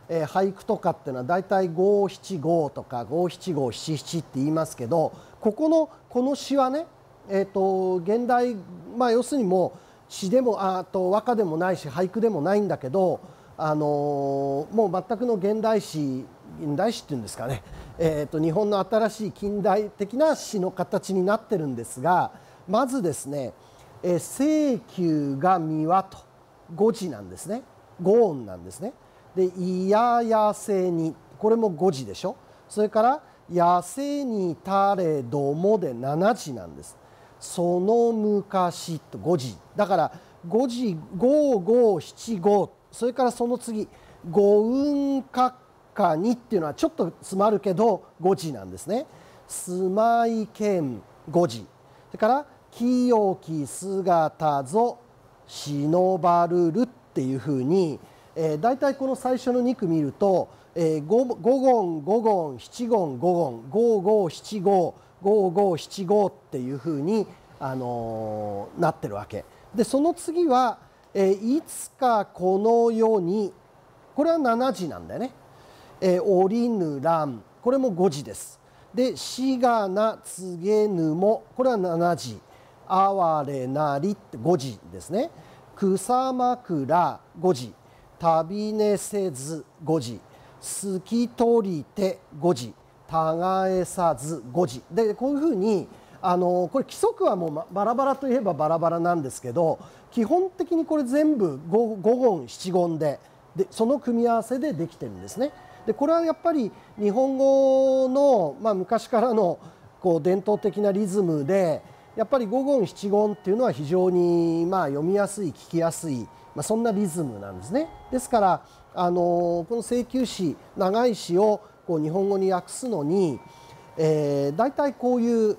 えー、俳句とかっていうのはだいたい五七五とか五七五七七って言いますけど、ここのこの詩はね、えー、と現代、まあ、要するにもう詩でもあと和歌でもないし俳句でもないんだけど、あのー、もう全くの現代詩現代詩っていうんですかね、えー、と日本の新しい近代的な詩の形になってるんですが、まずですね「えー、清宮が三輪」と五字なんですね、五音なんですね。で「いややせに」これも五字でしょ。それから「やせにたれども」で七字なんです。その昔と五字だから五字五五七五、それからその次五運閣下にっていうのはちょっと詰まるけど五字なんですね。住まい兼五字、それから清き姿ぞ忍ばるるっていうふうに、えー、大体この最初のに句見ると、えー、五言五言七言五言五五七五五五七五っていうふうに、あのー、なってるわけで、その次は、えー、いつかこの世に、これは七字なんだよね。えー、降りぬ乱、これも五字です。でしがな告げぬも、これは七字。哀れなりって五字ですね。草枕五字、旅寝せず五字、透き取りて五字、耕えさず五字で、こういうふうにあのこれ規則はもうバラバラといえばバラバラなんですけど、基本的にこれ全部五言七言で、でその組み合わせでできてるんですね。でこれはやっぱり日本語の、まあ、昔からのこう伝統的なリズムで、やっぱり五言七言っていうのは非常にまあ読みやすい聞きやすい、まあ、そんなリズムなんですね。ですからあのこの請求詩長い詩をこう日本語に訳すのに、えー、大体こういう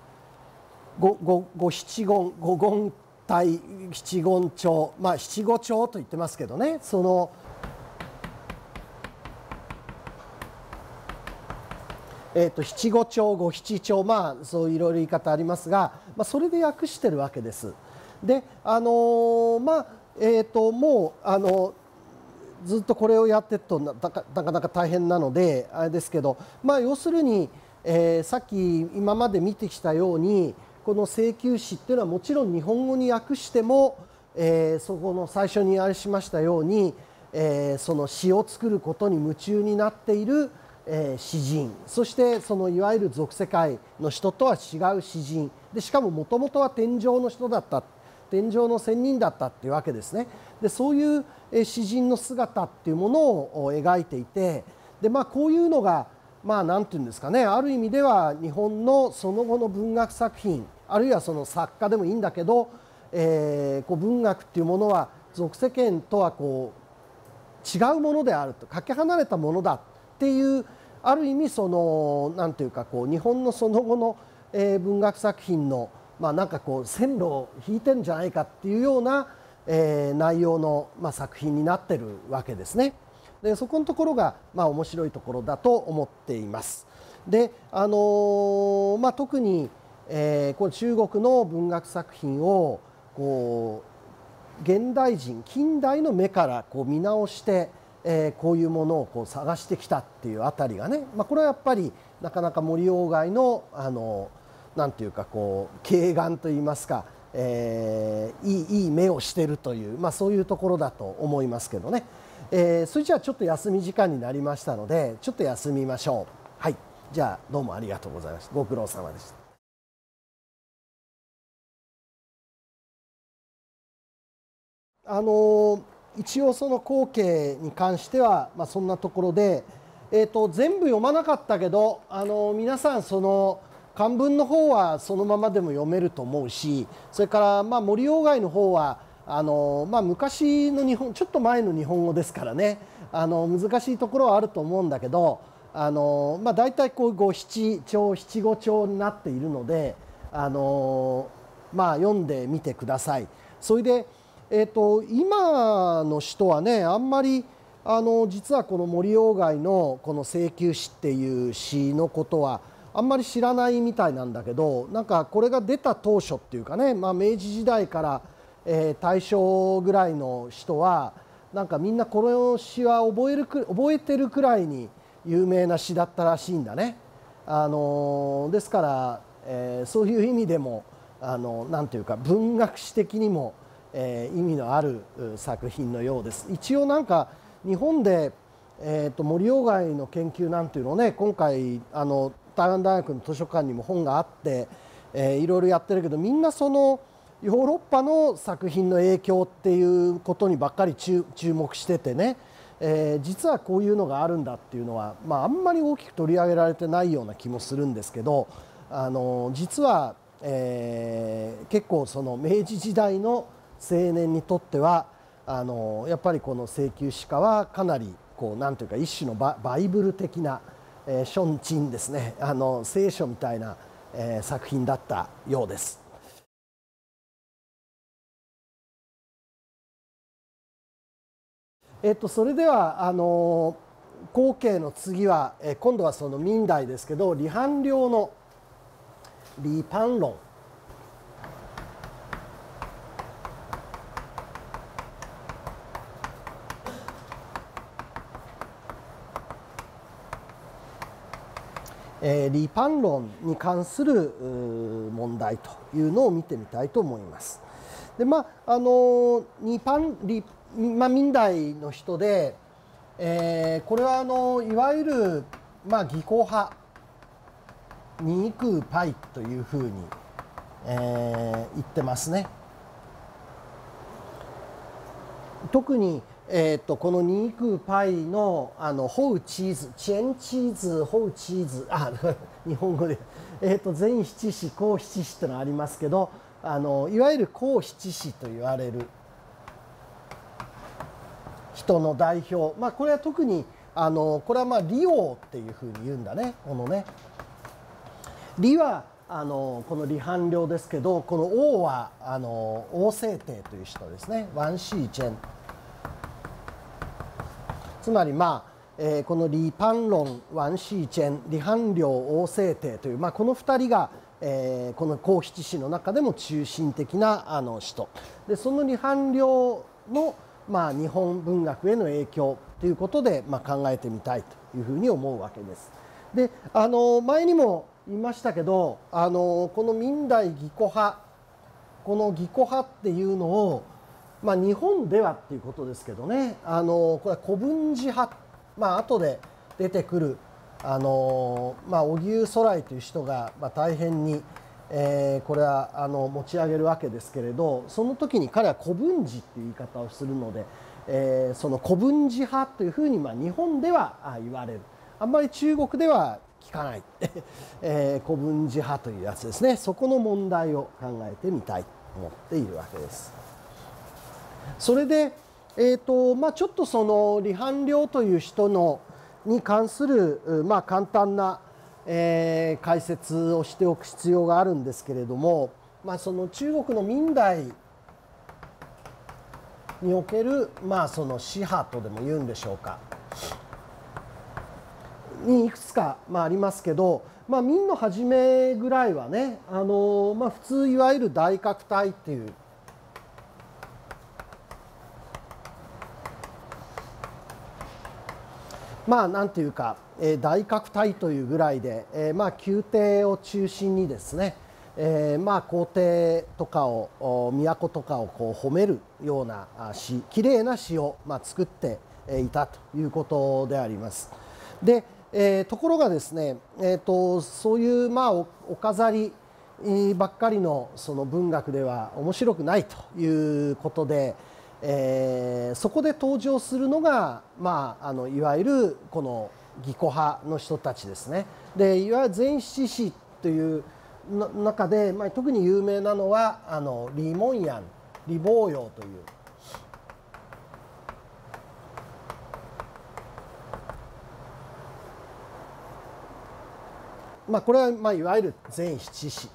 五七言五言体七言調、まあ七五調と言ってますけどね、そのえー、と七五調五七調、まあそういろいろ言い方ありますが、まあ、それで訳してるわけです。であのー、まあえー、ともうあのずっとこれをやってるとなかなか大変なのであれですけど、まあ要するに、えー、さっき今まで見てきたように、この請求詩っていうのはもちろん日本語に訳しても、えー、そこの最初にあれしましたように、えー、その詩を作ることに夢中になっているえー、詩人、そしてそのいわゆる俗世界の人とは違う詩人で、しかももともとは天上の人だった、天上の仙人だったっていうわけですね。でそういう詩人の姿っていうものを描いていて、で、まあ、こういうのがまあ何て言うんですかね、ある意味では日本のその後の文学作品、あるいはその作家でもいいんだけど、えー、こう文学っていうものは俗世間とはこう違うものであると、かけ離れたものだっていう、ある意味そのなんていうかこう日本のその後の、えー、文学作品のまあなんかこう線路を引いてるんじゃないかっていうような、えー、内容の、まあ、作品になってるわけですね。でそこのところがまあ面白いところだと思っています。であのー、まあ特に、えー、この中国の文学作品をこう現代人近代の目からこう見直してえー、こういうものをこう探してきたっていうあたりがね、まあ、これはやっぱりなかなか森鴎外のあのなんていうかこう慧眼といいますか、えー、いいいい目をしてるという、まあ、そういうところだと思いますけどね、えー、それじゃあちょっと休み時間になりましたのでちょっと休みましょう。はい、じゃあどうもありがとうございました。ご苦労様でした。あのー一応その後継に関しては、まあ、そんなところで、えー、と全部読まなかったけど、あの皆さんその漢文の方はそのままでも読めると思うし、それからまあ森鴎外の方はあの、まあ、昔の日本ちょっと前の日本語ですからね、あの難しいところはあると思うんだけど、あの、まあ、大体こう五七調七五調になっているので、あの、まあ、読んでみてください。それでえー、と今の人はね、あんまりあの実はこの森鴎外のこの請求詩っていう詩のことはあんまり知らないみたいなんだけど、なんかこれが出た当初っていうかね、まあ、明治時代から、えー、大正ぐらいの人はなんかみんなこの詩は覚えるく覚えてるくらいに有名な詩だったらしいんだね。あのですから、えー、そういう意味でもあのなんていうか文学史的にも、えー、意味のある作品のようです。一応なんか日本で、えー、と森鴎外の研究なんていうのをね今回あの台湾大学の図書館にも本があって、えー、いろいろやってるけどみんなそのヨーロッパの作品の影響っていうことにばっかり注目しててね、えー、実はこういうのがあるんだっていうのは、まあ、あんまり大きく取り上げられてないような気もするんですけど、あの実は、えー、結構その明治時代の青年にとってはあのやっぱりこの請求詩歌はかなりこうなんていうか一種の バ, バイブル的な、えー、ションチンですね、あの聖書みたいな、えー、作品だったようです。えっと、それではあの後継の次は、え今度はその明代ですけど離反領の離反論。えー、離反論に関する問題というのを見てみたいと思います。でまああの離反離まあ、明代の人で、えー、これはあのいわゆる、まあ、技巧派二空派というふうに、えー、言ってますね。特に、えー、とこの二空派のあのホウチーズチェンチーズホウチーズあ日本語で、えー、と前七子後七子というのがありますけど、あのいわゆる後七子と言われる人の代表、まあ、これは特にあのこれはまあ李王っていうふうに言うんだね。このね李はあのこの離反領ですけど、この王はあの王政帝という人ですね。ワンシーチェン、つまりまあ、えー、この離反論ワンシーチェン離反領王政帝という、まあ、このふたりが、えー、この後七子の中でも中心的なあの人で、その離反領のまあ、日本文学への影響ということで、まあ、考えてみたいというふうに思うわけです。であの前にも言いましたけど、あのこの明代技巧派この技巧派っていうのを、まあ、日本ではっていうことですけどね、あのこれは古文字派、まあ後で出てくるあの、まあ、荻生徂来という人が、まあ、大変にえー、これはあの持ち上げるわけですけれど、その時に彼は古文字っていう言い方をするので、えー、その古文字派というふうにまあ日本では言われる。あんまり中国では聞かない、えー、古文字派というやつですね。そこの問題を考えてみたいと思っているわけです。それで、えーとまあ、ちょっとその離反領という人のに関する、まあ、簡単なえー、解説をしておく必要があるんですけれども、まあ、その中国の明代における、まあ、その支派とでも言うんでしょうかにいくつか、まあ、ありますけど、まあ、明の初めぐらいはね、あの、まあ、普通いわゆる大覚隊っていうまあなんていうか、えー、大覚隊というぐらいで、えー、まあ宮廷を中心にですね、えー、まあ皇帝とかを都とかをこう褒めるような詩、きれいな詩をまあ作っていたということであります。で、えー、ところがですね、えー、とそういうまあ お, お飾りばっかりのその文学では面白くないということで、えー、そこで登場するのが、まあ、あのいわゆるこの技巧派の人たちですね。でいわゆる前七詩というの中で、まあ、特に有名なのはあの李文ヤン李望陽という。まあ、これはまあいわゆる前七詩、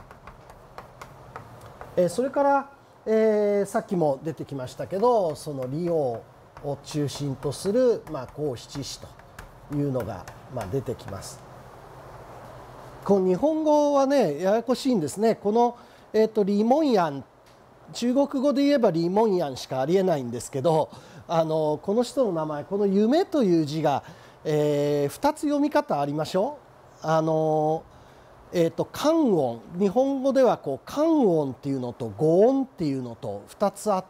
えー、それからえー、さっきも出てきましたけど、その李王を中心とする、まあ、後七詩というのが、まあ、出てきます。この日本語はねややこしいんですね。この、えーと、李文ヤン、中国語で言えば李文ヤンしかありえないんですけど、 あのこの人の名前、この夢という字が、えー、ふたつ読み方ありましょう。あのえーと、観音、日本語ではこう観音っていうのと語音っていうのとふたつあって、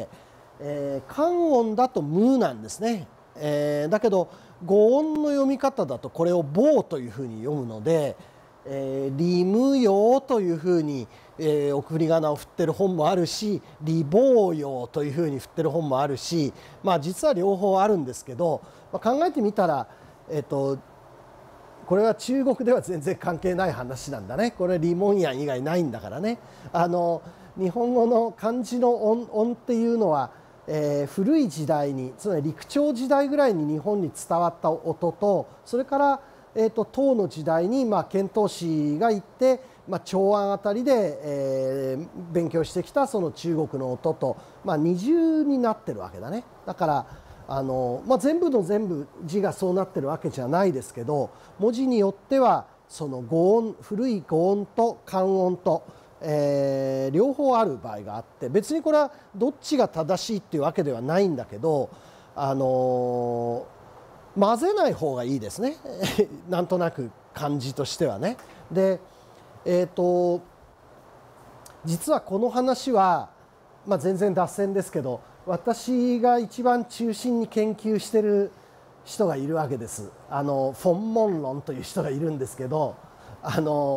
えー、観音だと無なんですね、えー、だけど語音の読み方だとこれを棒というふうに読むので、えー、理無用というふうに、えー、送り仮名を振ってる本もあるし、理棒用というふうに振ってる本もあるし、まあ実は両方あるんですけど、まあ、考えてみたら、えーとこれは中国では全然関係ない話なんだね。これリモンヤン以外ないんだからね。あの日本語の漢字の音、音っていうのは、えー、古い時代に、つまり陸朝時代ぐらいに日本に伝わった音と、それから、えー、と唐の時代に、まあ、遣唐使が行って、まあ、長安あたりで、えー、勉強してきたその中国の音と、まあ、二重になってるわけだね。だからあのまあ、全部の全部字がそうなってるわけじゃないですけど、文字によってはその語音、古い語音と漢音と、えー、両方ある場合があって、別にこれはどっちが正しいっていうわけではないんだけど、あの混ぜない方がいいですねなんとなく漢字としてはね。で、えーと実はこの話は、まあ、全然脱線ですけど、私が一番中心に研究してる人がいるわけです。あのフォン・モンロンという人がいるんですけど、あの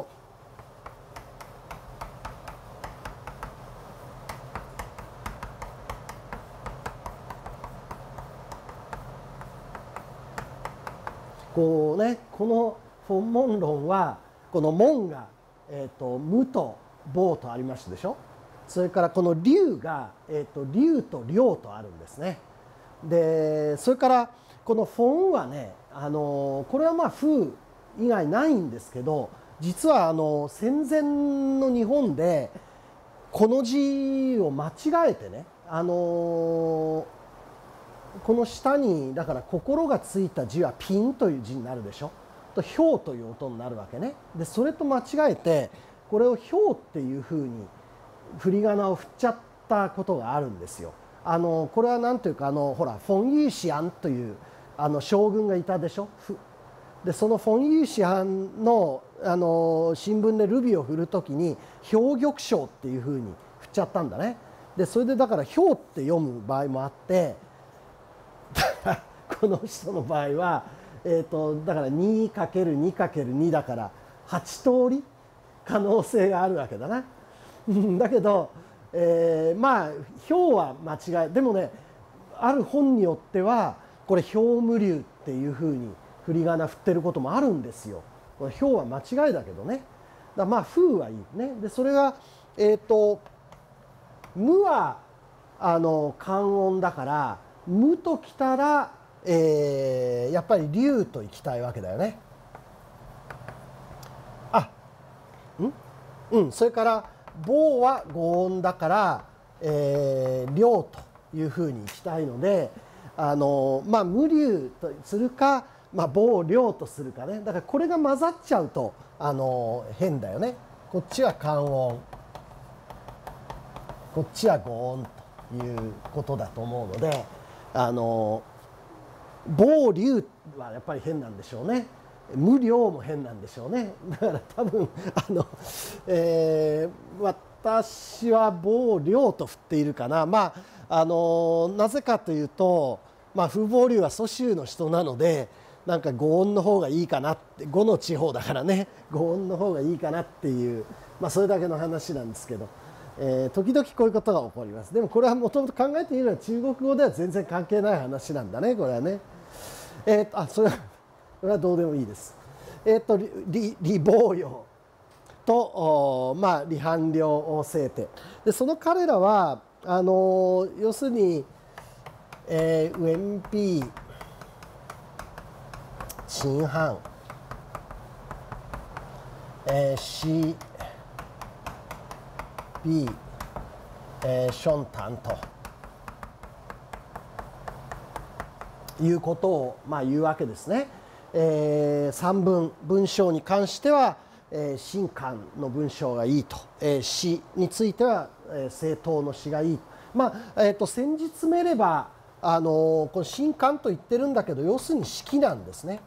こうね、このフォン・モンロンはこの門が、えーと無と棒とありましたでしょ。それからこの龍が、えーと龍と量とあるんですね。でそれからこのフォンはね、あのこれはまあ風以外ないんですけど、実はあの戦前の日本でこの字を間違えてね、あのこの下にだから心がついた字はピンという字になるでしょ。とひょうという音になるわけね。でそれと間違えてこれをひょうっていうふうに振り仮名を振っちゃったことがあるんですよ。あのこれは何というか、あのほらフォン・ユーシアンというあの将軍がいたでしょ。でそのフォン・ユーシアンの、あの新聞でルビを振るときに氷玉章っていうふうに振っちゃったんだね。でそれでだからひょうって読む場合もあってこの人の場合は、えー、とだから にかけるにかけるに だからはち通り可能性があるわけだな。だけど、えー、まあ表は間違いでもね、ある本によってはこれ表無流っていうふうに振り仮名振ってることもあるんですよ。これ表は間違いだけどね。だまあ風はいいね。でそれがえっ、ー、と無はあの漢音だから無ときたら、えー、やっぱり龍といきたいわけだよね。あ、んうん、それから棒は語音だから、えー、量というふうにいきたいので、あのまあ無流とするか、まあ、棒量とするかね。だからこれが混ざっちゃうとあの変だよね。こっちは漢音、こっちは語音ということだと思うので、あの棒流はやっぱり変なんでしょうね。無量も変なんでしょうね。だから多分あの、えー、私は棒量と振っているかな。まああのなぜかというと、まあ、風貌流は蘇州の人なので、なんか語音の方がいいかなって、語の地方だからね、語音の方がいいかなっていう、まあ、それだけの話なんですけど、えー、時々こういうことが起こります。でもこれはもともと考えてみれば中国語では全然関係ない話なんだね、これはね。えー、とあそれはそれはどうでもいいです。えっ、ー、と理理棒用と、まあ、離反量制定で、その彼らはあの要するに、えー、ウェンピー陳範、えー、シビー、えー、ションタンということを、まあ、言うわけですね。えー、三文文章に関しては、えー、新漢の文章がいいと、えー、詩については、えー、正当の詩がいい。まあえー、と先日めればあのこの新刊と言ってるんだけど、要するに式なんですね。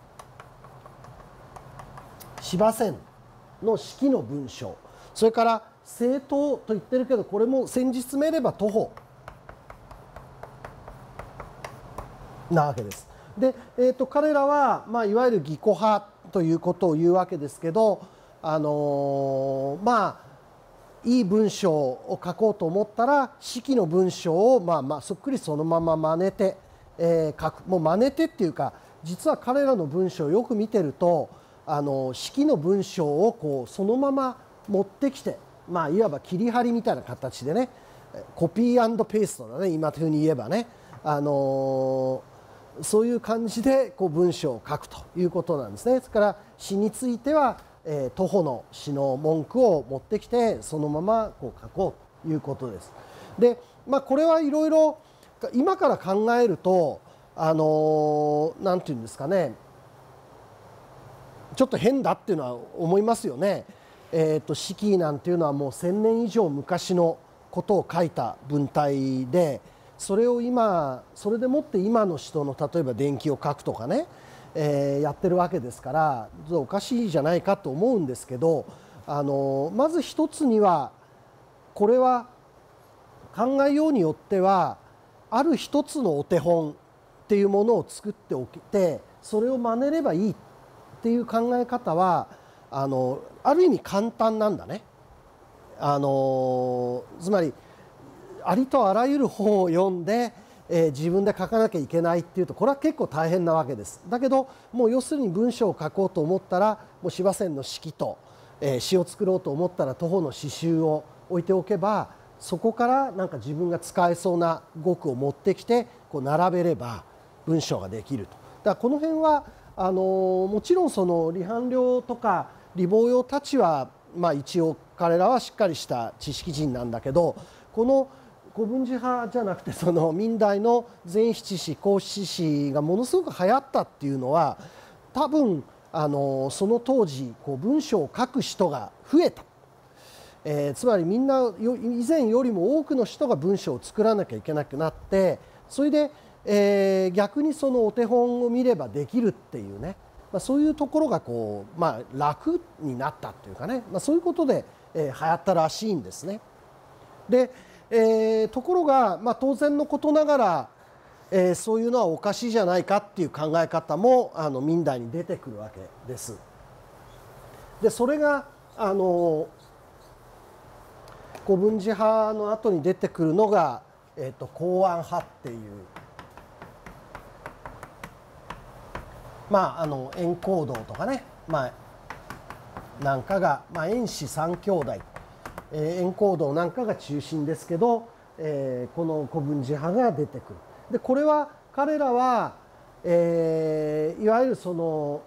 司馬遷の式の文章、それから正当と言ってるけど、これも先日詰めれば徒歩なわけです。で、えー、と彼らは、まあ、いわゆる技巧派ということを言うわけですけど、あのー、まあいい文章を書こうと思ったら式の文章をまあまあそっくりそのまま真似て、えー、書く。もう真似てっていうか、実は彼らの文章をよく見てると、あの式の文章をこうそのまま持ってきて、まあいわば切り張りみたいな形でね、コピーアンドペーストだね、今風に言えばね、あのー、そういう感じでこう文章を書くということなんですね。ですから詩についてはえー、徒歩の詩の文句を持ってきてそのままこう書こうということです。で、まあ、これはいろいろ今から考えると、あのー、なんていうんですかね、ちょっと変だっていうのは思いますよね。えー、と四季なんていうのはもうせんねん以上昔のことを書いた文体で、それを今それでもって今の人の例えば伝記を書くとかね、えー、やってるわけですから、おかしいじゃないかと思うんですけど、あのまず一つにはこれは考えようによってはある一つのお手本っていうものを作っておいて、それを真似ればいいっていう考え方はあのある意味簡単なんだね。あのつまりありとあらゆる本を読んでえー、自分で書かなきゃいけないっていうと、これは結構大変なわけです。だけどもう要するに文章を書こうと思ったら、もう司馬遷の式と、えー、詩を作ろうと思ったら徒歩の詩集を置いておけば、そこからなんか自分が使えそうな語句を持ってきてこう並べれば文章ができると。だからこの辺はあのー、もちろんその離反寮とか理房用たちは、まあ、一応彼らはしっかりした知識人なんだけど、この古文治派じゃなくてその明代の前七史後七史がものすごく流行ったっていうのは、多分あのその当時こう文章を書く人が増えた、えー、つまりみんな以前よりも多くの人が文章を作らなきゃいけなくなって、それで、えー、逆にそのお手本を見ればできるっていうね、まあ、そういうところがこう、まあ、楽になったっていうかね、まあ、そういうことで、えー、流行ったらしいんですね。でえー、ところが、まあ、当然のことながら、えー、そういうのはおかしいじゃないかっていう考え方もあの明代に出てくるわけです。でそれがあの古文治派の後に出てくるのが、えー、と公安派っていう、まああの円光堂とかね、まあ、なんかが、まあ、円氏三兄弟、円光堂なんかが中心ですけど、えー、この古文治派が出てくる。でこれは彼らは、えー、いわゆるその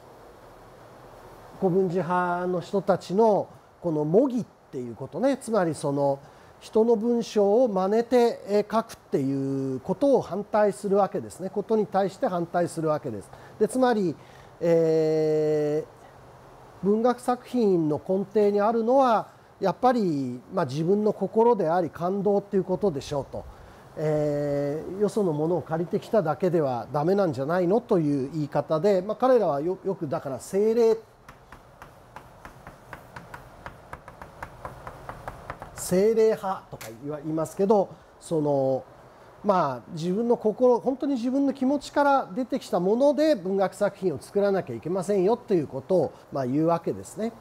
古文治派の人たちのこの模擬っていうことね、つまりその人の文章を真似て書くっていうことを反対するわけですね。ことに対して反対するわけです。でつまり、えー、文学作品の根底にあるのはやっぱり、まあ、自分の心であり感動っていうことでしょうと、えー、よそのものを借りてきただけではダメなんじゃないのという言い方で、まあ、彼らは よ, よくだから精霊精霊派とか言いますけど、そのまあ自分の心、本当に自分の気持ちから出てきたもので文学作品を作らなきゃいけませんよということを、まあ、言うわけですね。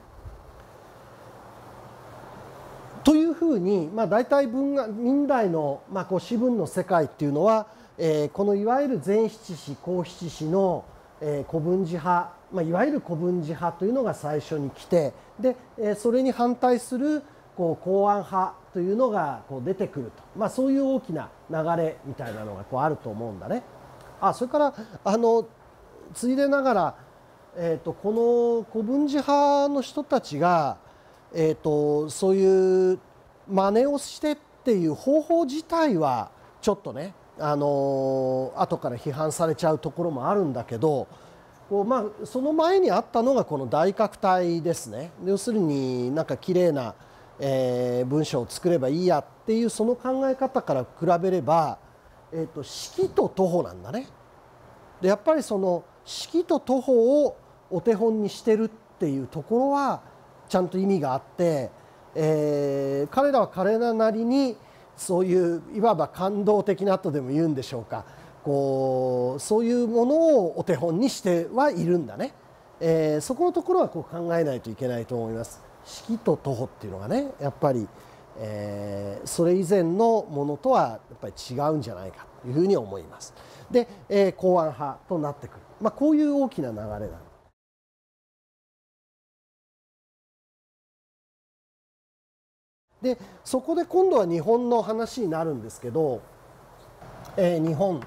というふうに、まあ、大体文学明代の、まあ、こう詩文の世界っていうのは、えー、このいわゆる前七史後七史の、えー、古文治派、まあ、いわゆる古文治派というのが最初に来て、で、えー、それに反対するこう公安派というのがこう出てくると、まあ、そういう大きな流れみたいなのがこうあると思うんだね。あ、それからあのついでながら、えー、とこの古文治派の人たちがえー、とそういう真似をしてっていう方法自体はちょっとね、あのー、後から批判されちゃうところもあるんだけど、こう、まあ、その前にあったのがこの大覚体ですね。要するになんか綺麗な、えー、文章を作ればいいやっていうその考え方から比べれば、 えーと、式と徒歩なんだね。でやっぱりその式と徒歩をお手本にしてるっていうところはちゃんと意味があって、えー、彼らは彼らなりにそういういわば感動的なとでも言うんでしょうか、こうそういうものをお手本にしてはいるんだね。えー、そこのところはこう考えないといけないと思います。式と徒歩っていうのがねやっぱり、えー、それ以前のものとはやっぱり違うんじゃないかというふうに思います。で、えー、公安派となってくる、まあ、こういう大きな流れなんです。でそこで今度は日本の話になるんですけど、えー、日本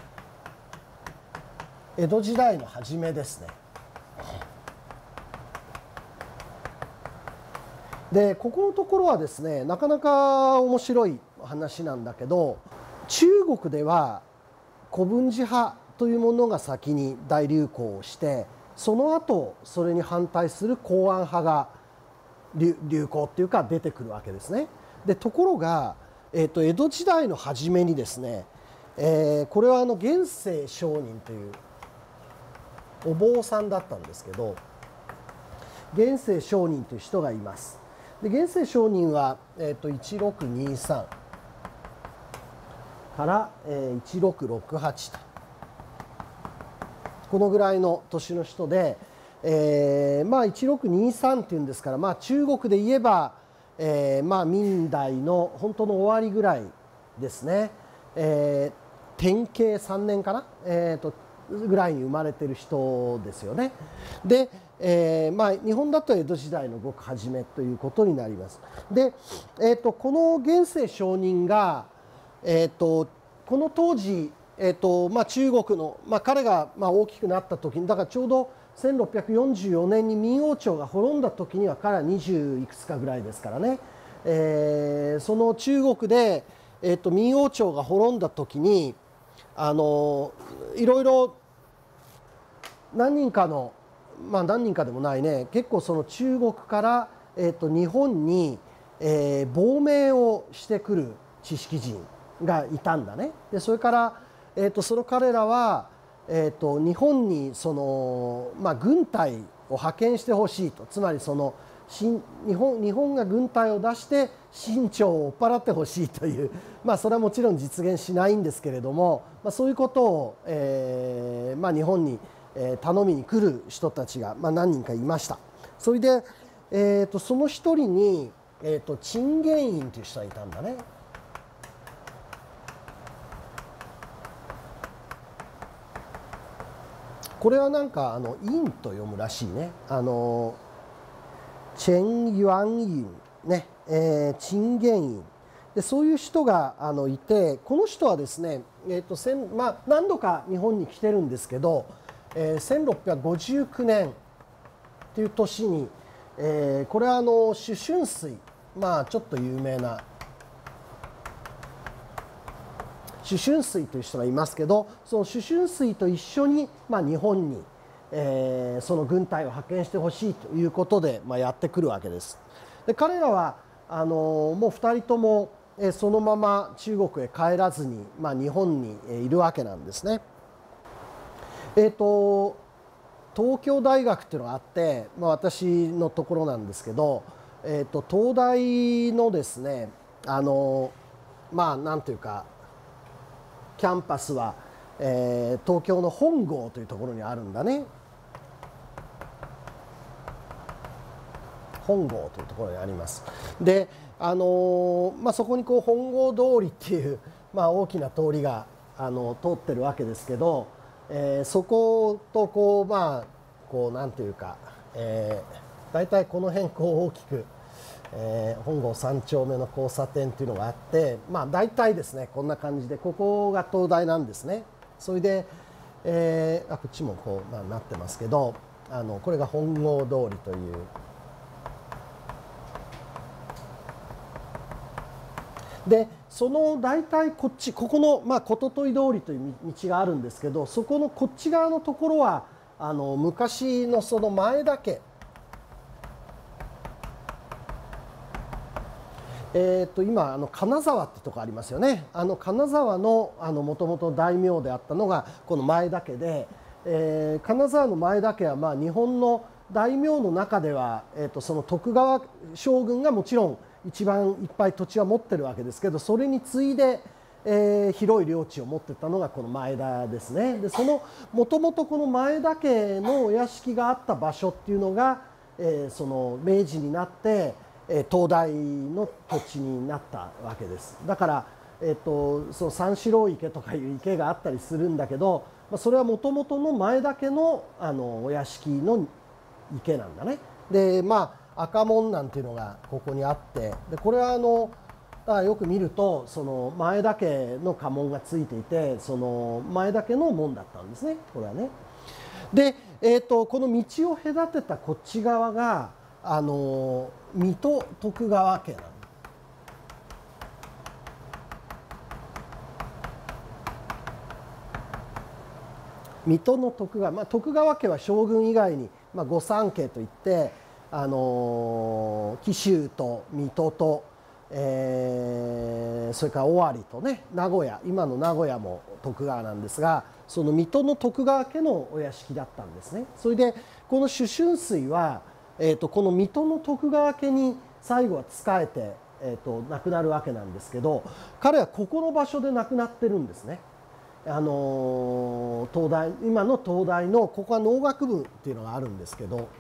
江戸時代の初めですね。でここのところはですねなかなか面白い話なんだけど、中国では古文字派というものが先に大流行をして、その後それに反対する公安派が流行っていうか出てくるわけですね。でところが、えー、と江戸時代の初めにですね、えー、これはあの元清上人というお坊さんだったんですけど、元清上人という人がいます。で元清上人は、えー、といちろくにさんから、えー、いちろくろくはちとこのぐらいの年の人で、えー、まあいちろくにさんっていうんですから、まあ、中国で言えば、えー、まあ明代の本当の終わりぐらいですね、えー、天慶さんねんかな、えー、とぐらいに生まれてる人ですよね。で、えーまあ、日本だと江戸時代のごく初めということになります。で、えー、とこの元清上人が、えー、とこの当時、えーとまあ、中国の、まあ、彼がまあ大きくなった時にだからちょうどせんろっぴゃくよんじゅうよねんに明王朝が滅んだ時には彼はにじゅういくつかぐらいですからね、えー、その中国で、えー、と明王朝が滅んだ時にあのいろいろ何人かのまあ何人かでもないね結構その中国から、えー、と日本に、えー、亡命をしてくる知識人がいたんだね。でそれから、えー、とその彼らは、えー、と日本にその、まあ、軍隊を派遣してほしいと、つまりその新日本日本が軍隊を出して清朝を追っ払ってほしいという、まあ、それはもちろん実現しないんですけれども、まあ、そういうことを、えーまあ、日本に頼みに来る人たちが、まあ、何人かいました。それで、えー、とその一人に、えー、と陳元院という人がいたんだね。これはなんかあの院と読むらしいね。あの陳元院ね、えー、陳元院でそういう人があのいて、この人はですね、えーとせんまあ、何度か日本に来てるんですけど、えー、せんろっぴゃくごじゅうきゅうねんという年に、えー、これはあの朱春水、まあちょっと有名な朱春水という人がいますけど、その朱春水と一緒に、まあ、日本に、えー、その軍隊を派遣してほしいということで、まあ、やってくるわけです。で彼らはあのもうふたりとも、えー、そのまま中国へ帰らずに、まあ、日本にいるわけなんですね。えーと、東京大学っていうのがあって、まあ、私のところなんですけど、えーと、東大のですねあのまあなんというかキャンパスは、えー、東京の本郷というところにあるんだね。本郷というところにあります。で、あのーまあ、そこにこう本郷通りっていう、まあ、大きな通りがあの通ってるわけですけど、えー、そことこうまあこうなんていうか、えー、大体この辺こう大きく、えー、本郷三丁目の交差点っていうのがあって、まあ大体ですねこんな感じでここが東大なんですね。それで、えー、あこっちもこう、まあ、なってますけど、あのこれが本郷通りという。でその大体こっちここの、まあ、こととい通りという道があるんですけど、そこのこっち側のところはあの昔のその前田家、ええー、と今あの金沢ってとこありますよね。あの金沢のもともと大名であったのがこの前田家で、えー、金沢の前田家はまあ日本の大名の中では、えー、とその徳川将軍がもちろん一番いっぱい土地は持ってるわけですけど、それに次いで、えー、広い領地を持ってたのがこの前田ですね。でそのもともとこの前田家のお屋敷があった場所っていうのが、えー、その明治になって東大の土地になったわけです。だから、えー、とその三四郎池とかいう池があったりするんだけど、まあ、それはもともとの前田家の、あのお屋敷の池なんだね。でまあ赤門なんていうのがここにあって、でこれはあのだからよく見るとその前田家の家紋がついていて、その前田家の門だったんですね、これはね。で、えー、とこの道を隔てたこっち側があの水戸徳川家なの。水戸の徳川、まあ、徳川家は将軍以外に、まあ、御三家といって、あの紀州と水戸と、えー、それから尾張とね、名古屋、今の名古屋も徳川なんですが、その水戸の徳川家のお屋敷だったんですね。それでこの主春水は、えー、とこの水戸の徳川家に最後は仕えて、えー、と亡くなるわけなんですけど、彼はここの場所で亡くなってるんですね。あのー、東大今の東大のここは農学部っていうのがあるんですけど、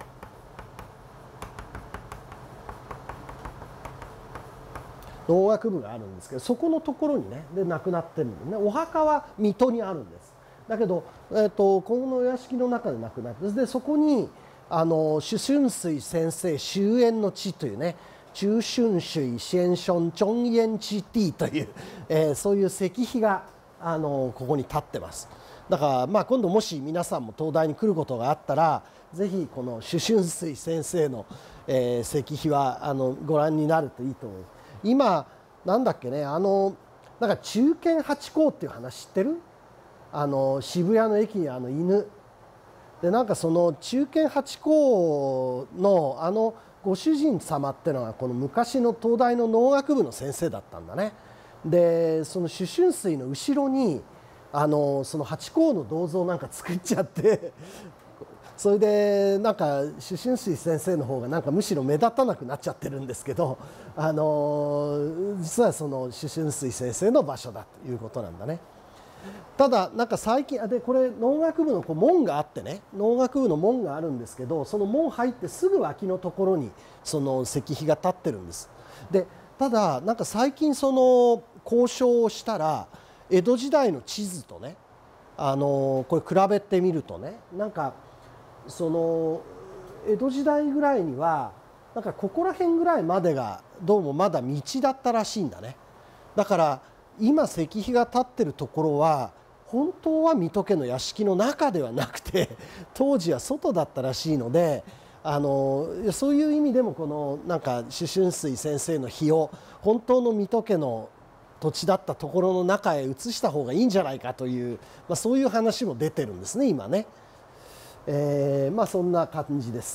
農学部があるんですけど、そこのところにねで亡くなってるんでね。お墓は水戸にあるんです。だけど、えー、とこのお屋敷の中で亡くなって、でそこにあの主春水先生終焉の地というね、中春水先生中焉地 T という、えー、そういう石碑があのここに立ってます。だからまあ今度もし皆さんも東大に来ることがあったら、ぜひこの主春水先生の、えー、石碑はあのご覧になるといいと思います。今なんだっけね、あのなんか忠犬ハチ公っていう話知ってる？あの渋谷の駅にあの犬で、なんかその忠犬ハチ公のあのご主人様ってのはこの昔の東大の農学部の先生だったんだね。でその主春水の後ろにあのそのハチ公の銅像なんか作っちゃってそれでなんか主春水先生の方がなんかむしろ目立たなくなっちゃってるんですけど、あの実はその主春水先生の場所だということなんだね。ただなんか最近でこれ農学部のこう門があってね、農学部の門があるんですけど、その門入ってすぐ脇のところにその石碑が立ってるんです。でただなんか最近その交渉をしたら江戸時代の地図とね、あのこれ比べてみるとね、なんかその江戸時代ぐらいにはなんかここら辺ぐらいまでがどうもまだ道だったらしいんだね。だから今石碑が立ってるところは本当は水戸家の屋敷の中ではなくて当時は外だったらしいので、あのそういう意味でもこのなんか主春水先生の碑を本当の水戸家の土地だったところの中へ移した方がいいんじゃないかという、まあ、そういう話も出てるんですね今ね。えー、まあそんな感じです。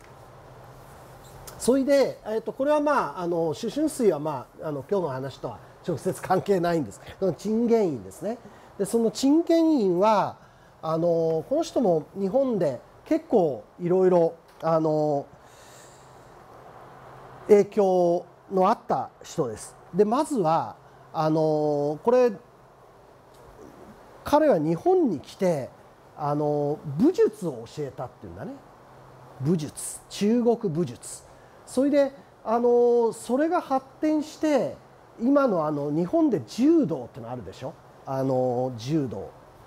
それで、えー、とこれはまああの主春水はまああの今日の話とは直接関係ないんです。この鎮元院ですね。でその鎮元院はあのこの人も日本で結構いろいろあの影響のあった人です。でまずはあのこれ彼は日本に来てあの武術を教えたっていうんだね。武術、中国武術。それであのそれが発展して今のあの日本で柔道ってのあるでしょ。あの柔道。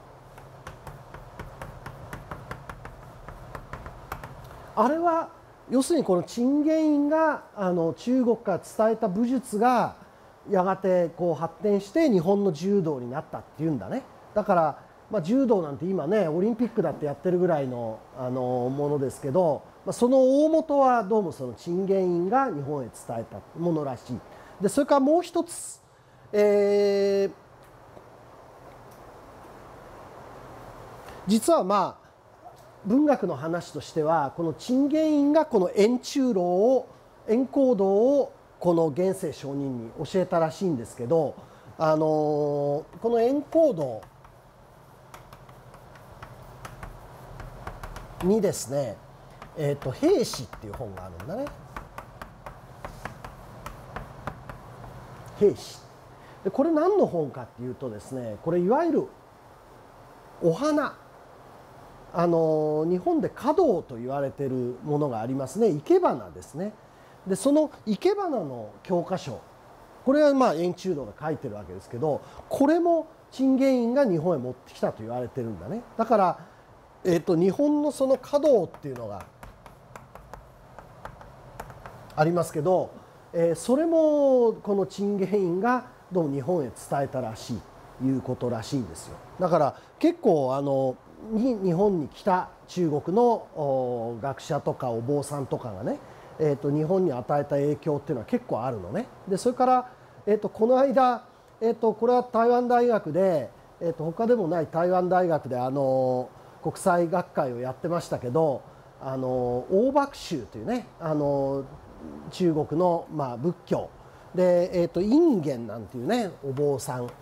あれは要するにこの鎮元院があの中国から伝えた武術がやがてこう発展して日本の柔道になったっていうんだね。だから、まあ、柔道なんて今ねオリンピックだってやってるぐらいの、あのものですけど、まあ、その大元はどうもその鎮元院が日本へ伝えたものらしい。でそれからもう一つ、えー、実はまあ文学の話としてはこの鎮元院がこの円柱楼を円光堂をこの元世上人に教えたらしいんですけど、あのこのエンコードにですね、えーと、兵士っていう本があるんだね。兵士で、これ何の本かっていうとですね、これいわゆるお花、あの日本で華道と言われているものがありますね。生け花ですね。でその生け花の教科書、これはまあ円柱道が書いてるわけですけど、これもチゲ院が日本へ持ってきたと言われてるんだね。だから、えーと、日本のその華道っていうのがありますけど、えー、それもこのチゲ院がどうも日本へ伝えたらしいということらしいんですよ。だから結構あのに日本に来た中国の学者とかお坊さんとかがね、えー、と日本に与えた影響っていうのは結構あるのね。でそれから、えー、とこの間、えー、とこれは台湾大学で、えー、と他でもない台湾大学であの国際学会をやってましたけど、あの王瀑宗というね、あの中国の、まあ、仏教で、えー、と隠元なんていうねお坊さん、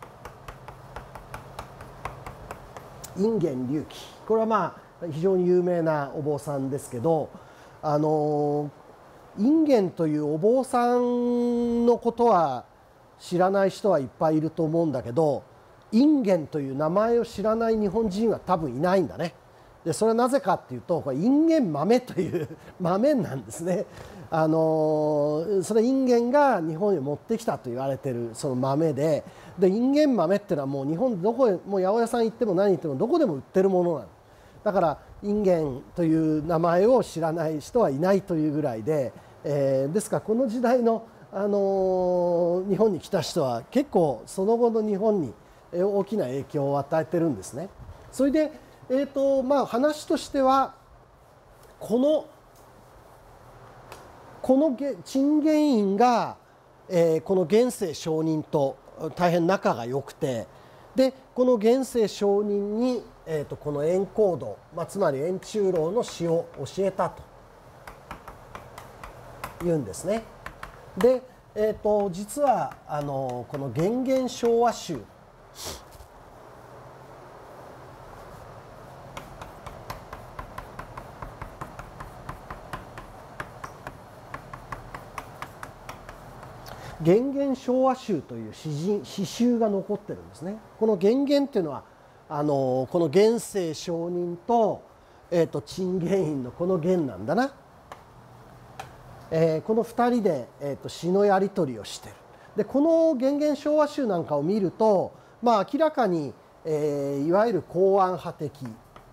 隠元隆起、これはまあ非常に有名なお坊さんですけど、あの隠元というお坊さんのことは知らない人はいっぱいいると思うんだけど、隠元という名前を知らない日本人は多分いないんだね。でそれはなぜかっていうと、これ隠元豆という豆なんですね。あのそれ隠元が日本へ持ってきたと言われているその豆で、で隠元豆っていうのはもう日本どこへもう八百屋さん行っても何行ってもどこでも売ってるものなの。だから隠元という名前を知らない人はいないというぐらいで、えー、ですからこの時代の、あのー、日本に来た人は結構その後の日本に大きな影響を与えてるんですね。それで、えーとまあ、話としてはこのこの陳元院が、えー、この元世上人と大変仲が良くて、でこの元世上人に、えー、とこの円光道、まあ、つまり円柱楼の詩を教えたというんですね。で、えー、と実はあのこの元元昭和集、元元昭和集という詩人詩集が残ってるんですね。この元元っていうのはあのこの元世上人と、えー、と陳元院のこの元なんだな、えー、このふたりで、えー、と詩のやり取りをしてる。でこの元元昭和集なんかを見ると、まあ、明らかに、えー、いわゆる公安派的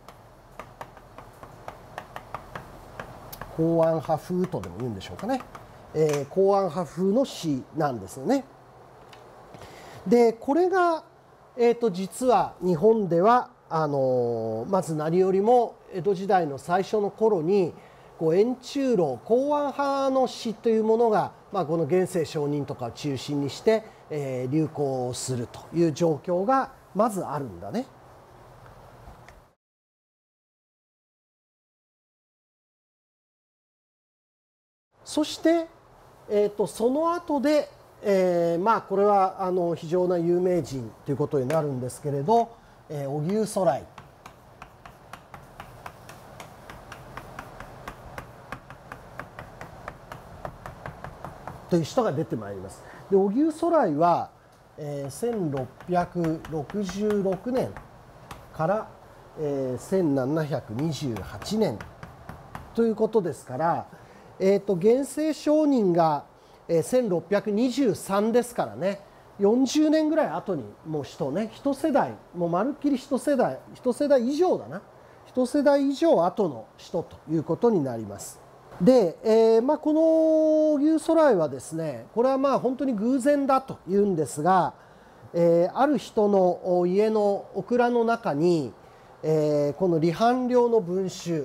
公安派風とでも言うんでしょうかね、えー、公安派風の詩なんですよね。でこれが、えー、と実は日本ではあのー、まず何よりも江戸時代の最初の頃にこう円柱楼公安派の詩というものが、まあ、この元世上人とかを中心にして、えー、流行するという状況がまずあるんだね。そして、えー、とその後で、えー、まあこれはあの非常な有名人ということになるんですけれど、えー、荻生徂来という人が出てまいります。で荻生徂来は、えー、せんろっぴゃくろくじゅうろくねんから、えー、せんななひゃくにじゅうはちねんということですから、えー、と元世上人が、えー、せんろっぴゃくにじゅうさんですからね、よんじゅうねんぐらい後にもう人ね、一世代もうまるっきり一世代一世代以上だな一世代以上後の人ということになります。で、えーまあ、この荻生徂来はですね、これはまあ本当に偶然だというんですが、えー、ある人の家のオクラの中に、えー、この離反料の文集、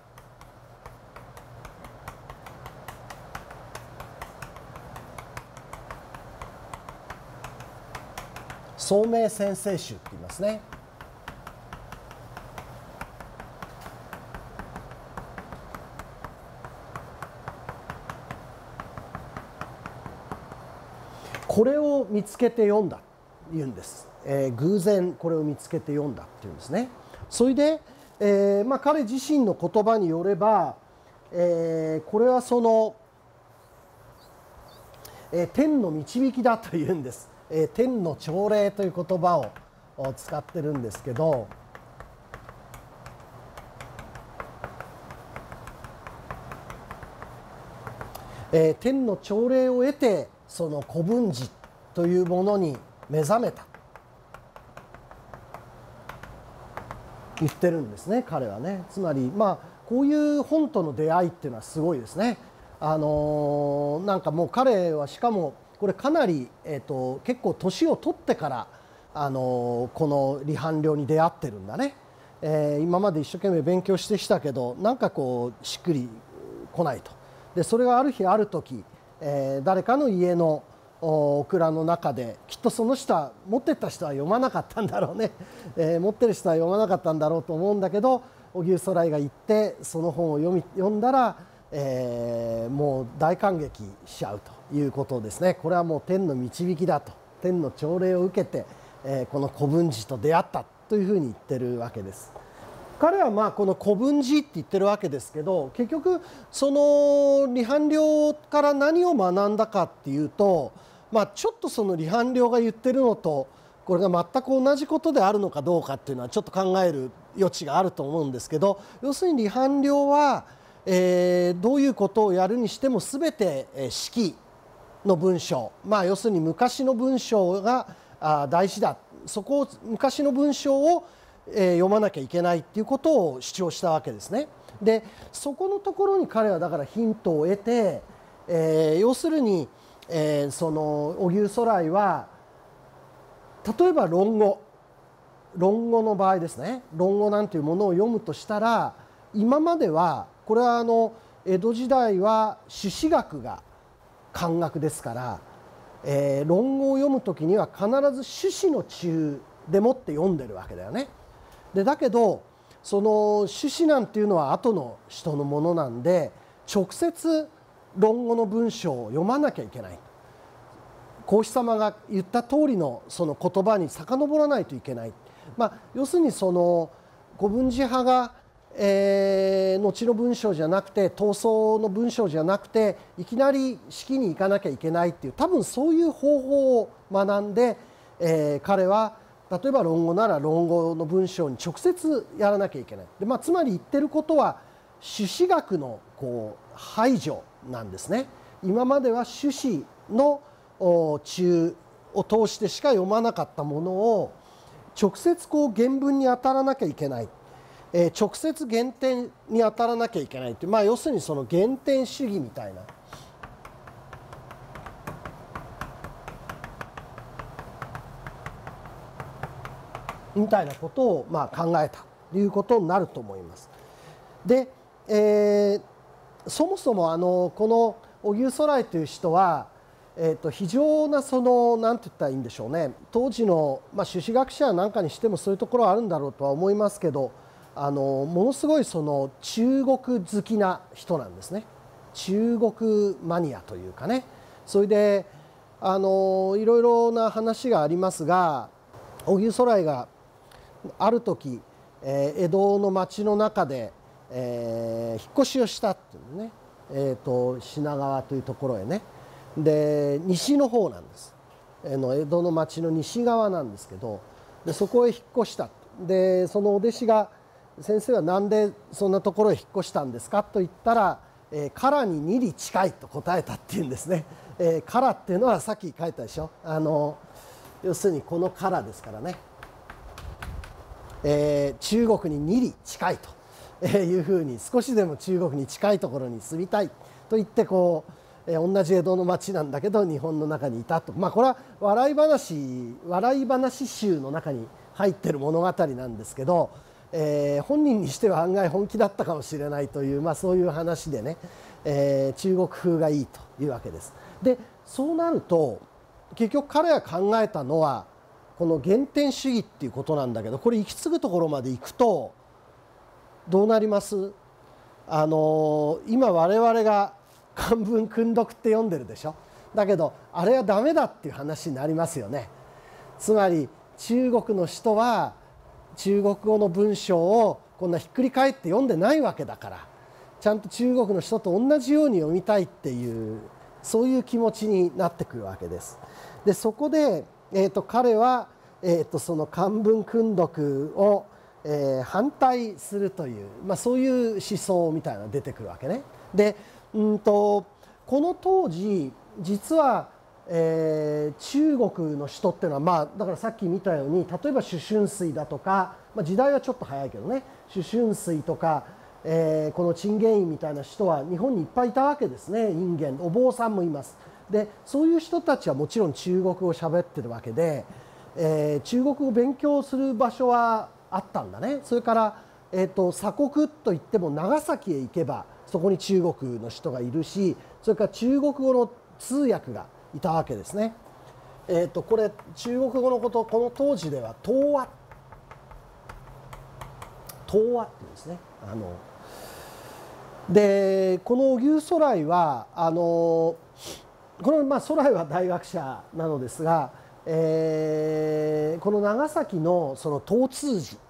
宋明先生集って言いますね。 これを見つけて読んだと言うんです、えー、偶然これを見つけて読んだっていうんですね。それで、えーまあ、彼自身の言葉によれば、えー、これはその、えー、天の導きだというんです、えー、天の朝礼という言葉を使ってるんですけど、えー、天の朝礼を得てその古文字というものに目覚めた言ってるんですね、彼はね。つまりまあこういう本との出会いっていうのはすごいですね。あのー、なんかもう彼はしかもこれかなり、えー、と結構年を取ってから、あのー、この離反寮に出会ってるんだね。えー、今まで一生懸命勉強してきたけどなんかこうしっくりこないと。でそれがある日ある時、えー、誰かの家のオクラの中できっとその人は持ってった人は読まなかったんだろうね、えー、持ってる人は読まなかったんだろうと思うんだけど、荻生徂徠が行ってその本を読み読んだら、えー、もう大感激しちゃうということですね。これはもう天の導きだと、天の朝礼を受けて、えー、この古文字と出会ったというふうに言ってるわけです。彼はまあこの古文字って言ってるわけですけど、結局その離反寮から何を学んだかっていうと、まあ、ちょっとその離反寮が言ってるのとこれが全く同じことであるのかどうかっていうのはちょっと考える余地があると思うんですけど、要するに離反寮は、えー、どういうことをやるにしても全て式の文章、まあ、要するに昔の文章が大事だ、そこを昔の文章を読まなきゃいけないっていうことを主張したわけですね。でそこのところに彼はだからヒントを得て、えー、要するに、えー、その荻生徂徠は例えば論語論語の場合ですね、論語なんていうものを読むとしたら、今まではこれはあの江戸時代は朱子学が漢学ですから、えー、論語を読む時には必ず朱子の中でもって読んでるわけだよね。でだけどその朱子なんていうのは後の人のものなんで、直接論語の文章を読まなきゃいけない。孔子様が言った通りのその言葉に遡らないといけない。まあ、要するにその古文字派が、えー、後の文章じゃなくて闘争の文章じゃなくていきなり式に行かなきゃいけないっていう、多分そういう方法を学んで、えー、彼は例えば論語なら論語の文章に直接やらなきゃいけない。で、まあ、つまり言ってることは朱子学のこう排除なんですね。今までは朱子の中を通してしか読まなかったものを直接こう原文に当たらなきゃいけない、えー、直接原点に当たらなきゃいけないという、まあ、要するにその原点主義みたいなみたいなことをまあ考えたということになると思います。で、えー、そもそもあのこの荻生徂徠という人は、えー、と非常なその何て言ったらいいんでしょうね、当時の、まあ、朱子学者なんかにしてもそういうところはあるんだろうとは思いますけど、あのものすごいその中国好きな人なんですね。中国マニアというかね。それであのいろいろな話がありますが、荻生徂徠がある時、えー、江戸の町の中で、えー、引っ越しをしたっていうね、えー、と品川というところへね。で西の方なんです、えー、の江戸の町の西側なんですけど、でそこへ引っ越した。でそのお弟子が「先生は何でそんなところへ引っ越したんですか?」と言ったら「えー、唐にに里近い」と答えたっていうんですね。えー、唐っていうのはさっき書いたでしょ、あの要するにこの唐ですからね、えー、中国にに里近いというふうに、少しでも中国に近いところに住みたいと言ってこう、えー、同じ江戸の町なんだけど日本の中にいたと、まあ、これは笑い話笑い話集の中に入ってる物語なんですけど、えー、本人にしては案外本気だったかもしれないという、まあ、そういう話でね、えー、中国風がいいというわけです。でそうなると結局彼が考えたのはこの原点主義っていうことなんだけど、これ行き継ぐところまで行くとどうなります？あの今我々が漢文訓読って読んでるでしょ。 だけどあれはダメだっていう話になりますよね。つまり中国の人は中国語の文章をこんなひっくり返って読んでないわけだから、ちゃんと中国の人と同じように読みたいっていうそういう気持ちになってくるわけです。でそこで、えー、と彼は、えー、とその漢文訓読を、えー、反対するという、まあ、そういう思想みたいなのが出てくるわけね。で、うんとこの当時実は、えー、中国の人っていうのは、まあ、だからさっき見たように例えば朱春水だとか、まあ、時代はちょっと早いけどね、朱春水とか、えー、この陳元院みたいな人は日本にいっぱいいたわけですね。隠元お坊さんもいます。でそういう人たちはもちろん中国語を喋ってるわけで、えー、中国語を勉強する場所はあったんだね。それから、えー、と鎖国といっても長崎へ行けばそこに中国の人がいるし、それから中国語の通訳がいたわけですね。えー、とこれ中国語のことこの当時では東話東話って言うんですね。あのでこの荻生徂来はあのこの、まあ、徂来は大学者なのですが、えー、この長崎のその東通寺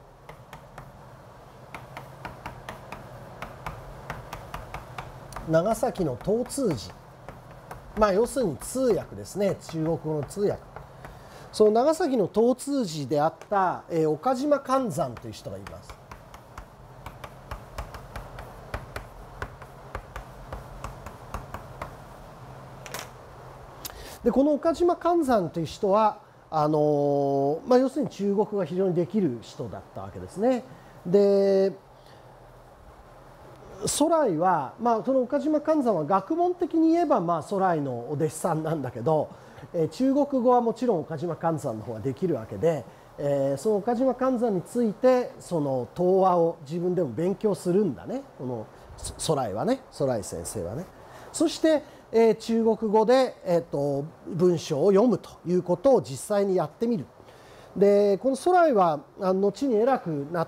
長崎の東通寺、まあ要するに通訳ですね、中国語の通訳。その長崎の東通寺であった、えー、岡島勘山という人がいます。でこの岡島勘山という人はあのーまあ、要するに中国語が非常にできる人だったわけですね。で徂来は、まあ、その岡島勘山は学問的に言えば、まあ、徂来のお弟子さんなんだけど、えー、中国語はもちろん岡島勘山の方ができるわけで、えー、その岡島勘山についてその東話を自分でも勉強するんだね、この徂来はね、徂来先生はね。そして、えー、中国語で、えー、と文章を読むということを実際にやってみる。でこの徂来は後に偉くなって、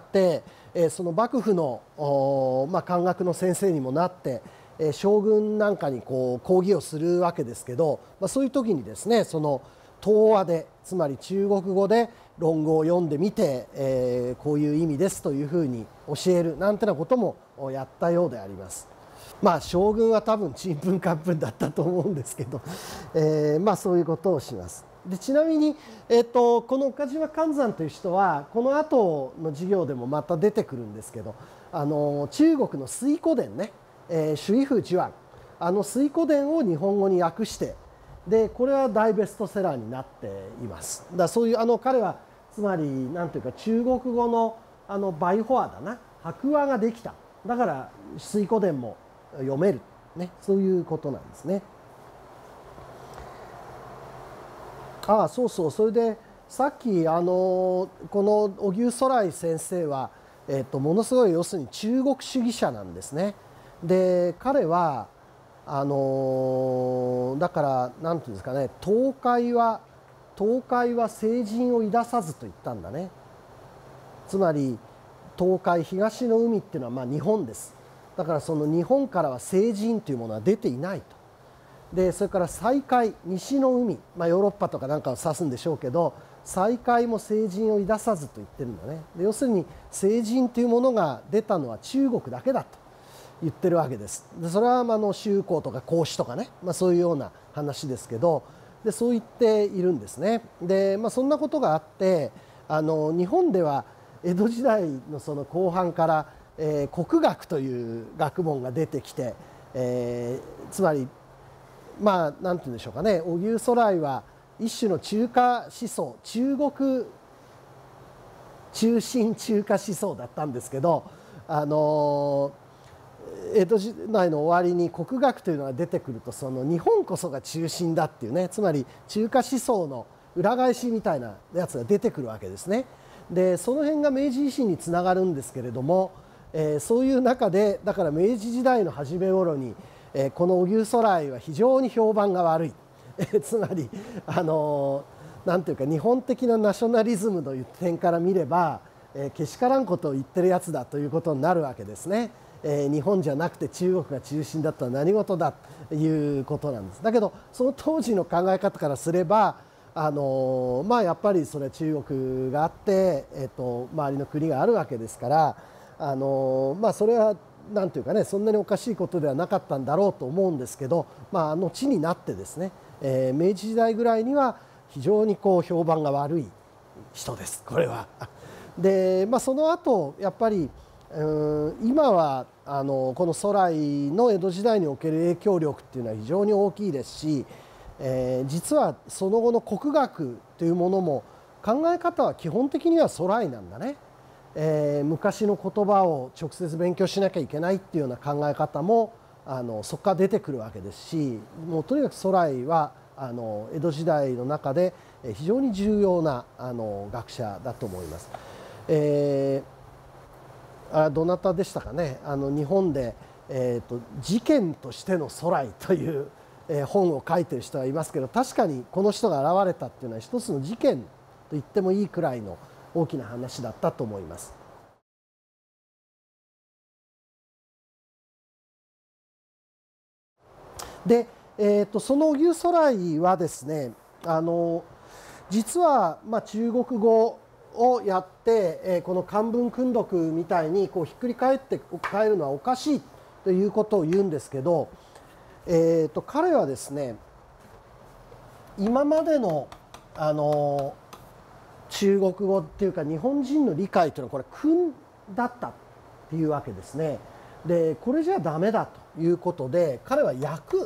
えー、その幕府の、まあ、漢学の先生にもなって、えー、将軍なんかにこう講義をするわけですけど、まあ、そういう時にですね、その東話でつまり中国語で論語を読んでみて、えー、こういう意味ですというふうに教えるなんてなこともやったようであります。まあ将軍は多分ちんぷんかんぷんだったと思うんですけど、えー、まあそういうことをします。でちなみに、えー、とこの岡島勘山という人はこの後の授業でもまた出てくるんですけど、あの中国の水古伝ね、えー、朱衣風呪案、あの水古伝を日本語に訳して、でこれは大ベストセラーになっています。だからそういうあの彼はつまり何ていうか中国語のあのバイホアだな、白話ができた、だから水古伝も読める、ね、そういうことなんですね。ああそうそう、それでさっきあのこの荻生徂来先生は、えっと、ものすごい要するに中国主義者なんですね。で彼はあのだから何ていうんですかね、東海は東海は聖人を抱さずと言ったんだね。つまり東海東の海っていうのはまあ日本です。だからその日本からは聖人というものは出ていないと。でそれから西海西の海、まあ、ヨーロッパとかなんかを指すんでしょうけど、西海も聖人を抱さずと言ってるんだね。で要するに聖人というものが出たのは中国だけだと言ってるわけです。でそれはあの周公とか孔子とかね、まあ、そういうような話ですけど、でそう言っているんですね。で、まあ、そんなことがあってあの日本では江戸時代のその後半からえー、国学という学問が出てきて、えー、つまりまあ何て言うんでしょうかね、荻生徂来は一種の中華思想、中国中心中華思想だったんですけど、あのー、江戸時代の終わりに国学というのが出てくると、その日本こそが中心だっていうね、つまり中華思想の裏返しみたいなやつが出てくるわけですね。でその辺が明治維新につながるんですけれども、えー、そういう中でだから明治時代の初め頃に、えー、この荻生徂来は非常に評判が悪い、えー、つまりあのー、なんていうか日本的なナショナリズムの点から見れば、えー、けしからんことを言ってるやつだということになるわけですね。 えー、日本じゃなくて中国が中心だったら何事だということなんです。だけどその当時の考え方からすればあのまあ、やっぱりそれは中国があって、えー、と周りの国があるわけですからあの、まあ、それはなんていうかねそんなにおかしいことではなかったんだろうと思うんですけど、まあ、後になってですね、えー、明治時代ぐらいには非常にこう評判が悪い人ですこれは。で、まあ、その後やっぱりうん今はあのこの徂徠の江戸時代における影響力っていうのは非常に大きいですし、えー、実はその後の国学というものも考え方は基本的には徂徠なんだね、えー、昔の言葉を直接勉強しなきゃいけないっていうような考え方もあのそこから出てくるわけですし、もうとにかく徂徠はあの江戸時代の中で非常に重要なあの学者だと思います。えー、あどなたでしたかね、あの日本で、えーと「事件としての徂徠」という本を書いてる人はいますけど、確かにこの人が現れたっていうのは一つの事件と言ってもいいくらいの大きな話だったと思います。で、えー、とその荻生徂徠はですね、あの実はまあ中国語をやって、えー、この漢文訓読みたいにこうひっくり返って変えるのはおかしいということを言うんですけど、えー、と彼はですね今までの、あの中国語っていうか日本人の理解というのはこれ訓だったっていうわけですね。でこれじゃダメだということで彼は訳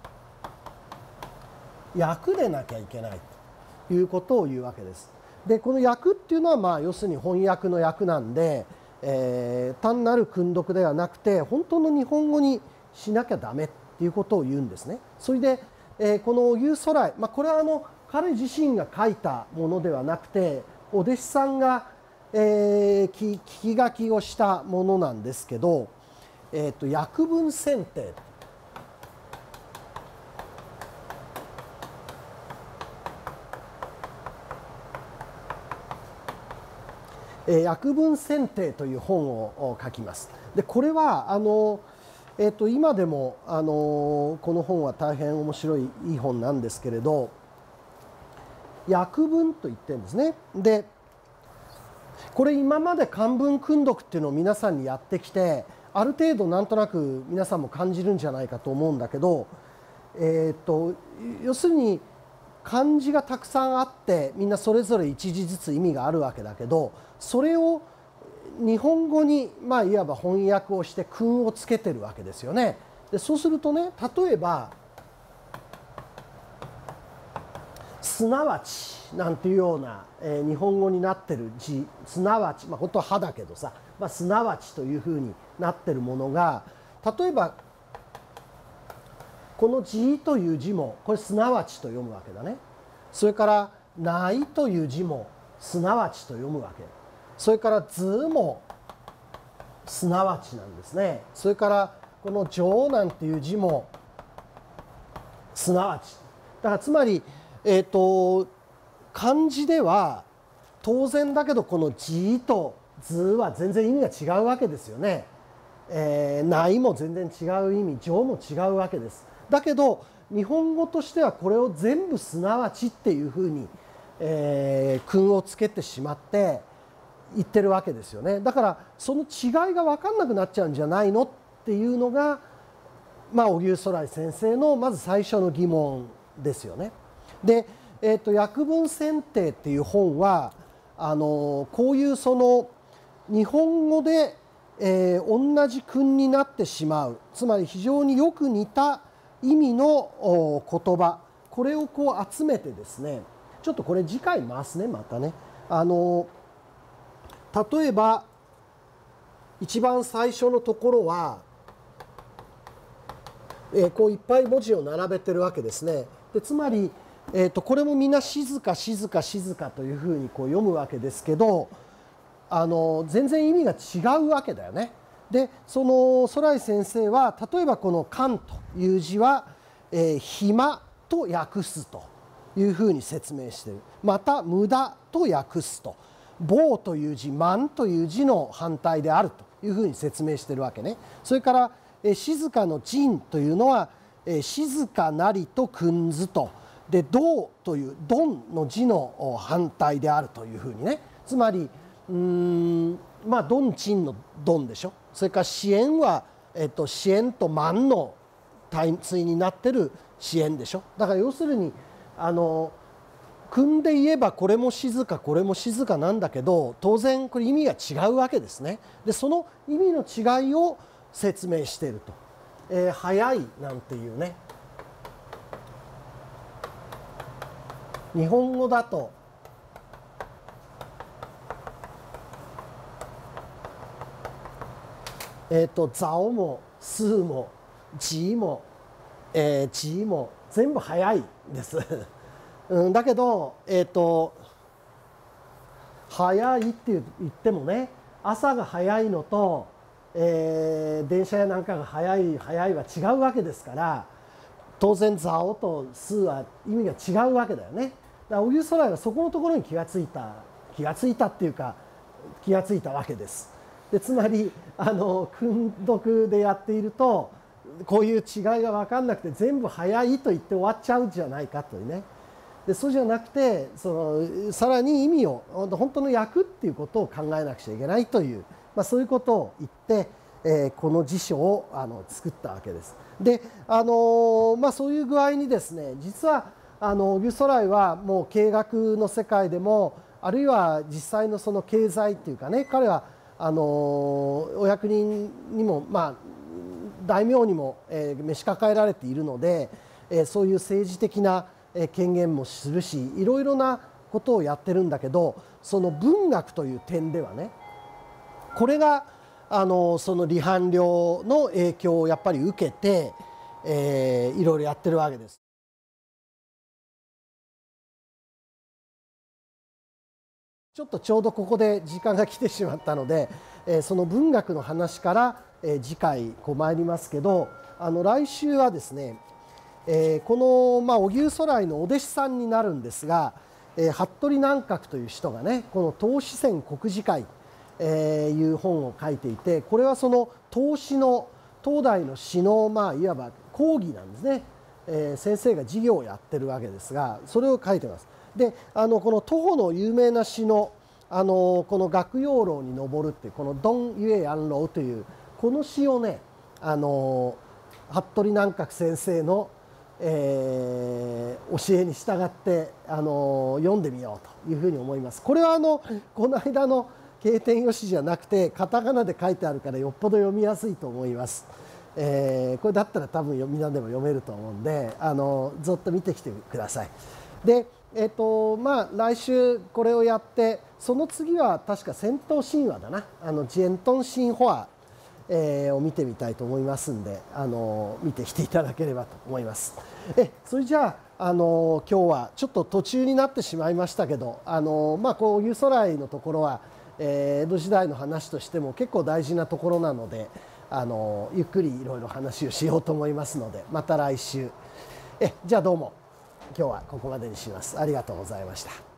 訳でなきゃいけないということを言うわけです。でこの訳っていうのはまあ要するに翻訳の訳なんで、えー、単なる訓読ではなくて本当の日本語にしなきゃダメっていうことを言うんですね。それで、えー、この荻生徂徠、まあ、これはあの彼自身が書いたものではなくてお弟子さんが、えー、聞き書きをしたものなんですけど、えー、と訳文選定訳文選定という本を書きます。でこれはあの、えー、と今でもあのこの本は大変面白いいい本なんですけれど、訳文と言ってるんですね。でこれ今まで漢文訓読っていうのを皆さんにやってきてある程度なんとなく皆さんも感じるんじゃないかと思うんだけど、えー、と要するに漢字がたくさんあってみんなそれぞれ一字ずつ意味があるわけだけど、それを日本語にまあいわば翻訳をして訓をつけてるわけですよね。でそうするとね、例えばすなわちなんていうような、えー、日本語になってる字、すなわち、まあ本当は「は」だけどさ、まあ、すなわちというふうになってるものが、例えばこの「じ」という字もこれすなわちと読むわけだね。それから「ない」という字もすなわちと読むわけ。それから「ず」もすなわちなんですね。それからこの「じょう」なんていう字もすなわち。だからつまり、えーと、漢字では当然だけどこの「じ」と「ず」は全然意味が違うわけですよね。えー、ないも全然違う意味、じょうも違うわけです。だけど日本語としてはこれを全部すなわちっていうふうに、えー、訓をつけてしまって言ってるわけですよね。だからその違いが分かんなくなっちゃうんじゃないのっていうのが、まあ、荻生徂徠先生のまず最初の疑問ですよね。で、えーと、訳文選定っていう本はあのこういうその日本語で、えー、同じ訓になってしまう、つまり非常によく似た意味の言葉、これをこう集めてですね、ちょっとこれ次回回すね、またね。あの例えば一番最初のところは、えー、こういっぱい文字を並べてるわけですね。でつまり、えー、とこれもみんな静か静か静かというふうにこう読むわけですけど、あの全然意味が違うわけだよね。でその徂徠先生は例えばこの「漢」という字は「えー、暇」と訳すというふうに説明している。また「無駄」と訳すと。「棒」という字「満」という字の反対であるというふうに説明しているわけね。それからえ静かの鎮というのはえ静かなりと訓ずとで動というドンの字の反対であるというふうにね、つまりうーんまあドンチンのドンでしょ。それから支援は、えっと、支援と万の対対になってる支援でしょ。だから要するにあの訓で言えばこれも静かこれも静かなんだけど、当然これ意味が違うわけですね。でその意味の違いを説明していると、えー、早いなんていうね、日本語だとえっとザオもスーもジーも、えー、ジーも全部早いです、うん、だけどえっと早いって言ってもね、朝が早いのと、えー、電車やなんかが早い早いは違うわけですから、当然ザオとスーは意味が違うわけだよね。だからオギュストライはそこのところに気がついた気がついたっていうか気がついたわけです。でつまりあの訓読でやっているとこういう違いが分かんなくて全部早いと言って終わっちゃうんじゃないかというね。でそうじゃなくてそのさらに意味を本当の訳っていうことを考えなくちゃいけないという、まあ、そういうことを言って、えー、この辞書をあの作ったわけです。であの、まあ、そういう具合にですね、実はあのオギュストライはもう経学の世界でもあるいは実際のその経済っていうかね、彼はあのお役人にもまあ大名にも、えー、召し抱えられているので、えー、そういう政治的な権限もするし、いろいろなことをやってるんだけど、その文学という点ではね、これがあのその離反令の影響をやっぱり受けて、えー、いろいろやってるわけです。ちょっとちょうどここで時間が来てしまったので、えー、その文学の話から、えー、次回こう参りますけど、あの来週はですね、えー、この、まあ、オギューソライのお弟子さんになるんですが、えー、服部南閣という人がね、この「唐詩選国字会」えー、いう本を書いていて、これはその唐詩の当代の詩の、まあ、いわば講義なんですね。えー、先生が授業をやってるわけですが、それを書いてます。であのこの徒歩の有名な詩のあのこの岳陽楼に登るっていうこの「ドン・ユエ・アンロー」というこの詩をね、あの服部南閣先生の、えー、教えに従ってあの読んでみようというふうに思います。これはあのこの間の経典用紙じゃなくてカタカナで書いてあるからよっぽど読みやすいと思います。えー、これだったら多分みんなでも読めると思うんで、あのずっと見てきてください。でえーとまあ、来週これをやって、その次は確か戦闘神話だな、あのジェントン神話、えー、を見てみたいと思いますんで、あの見てきていただければと思います。えそれじゃあ、あの今日はちょっと途中になってしまいましたけど、あの、まあ、こうユーソライのところは、えー、江戸時代の話としても結構大事なところなので、あのゆっくりいろいろ話をしようと思いますので、また来週。えじゃあどうも。今日はここまでにします。ありがとうございました。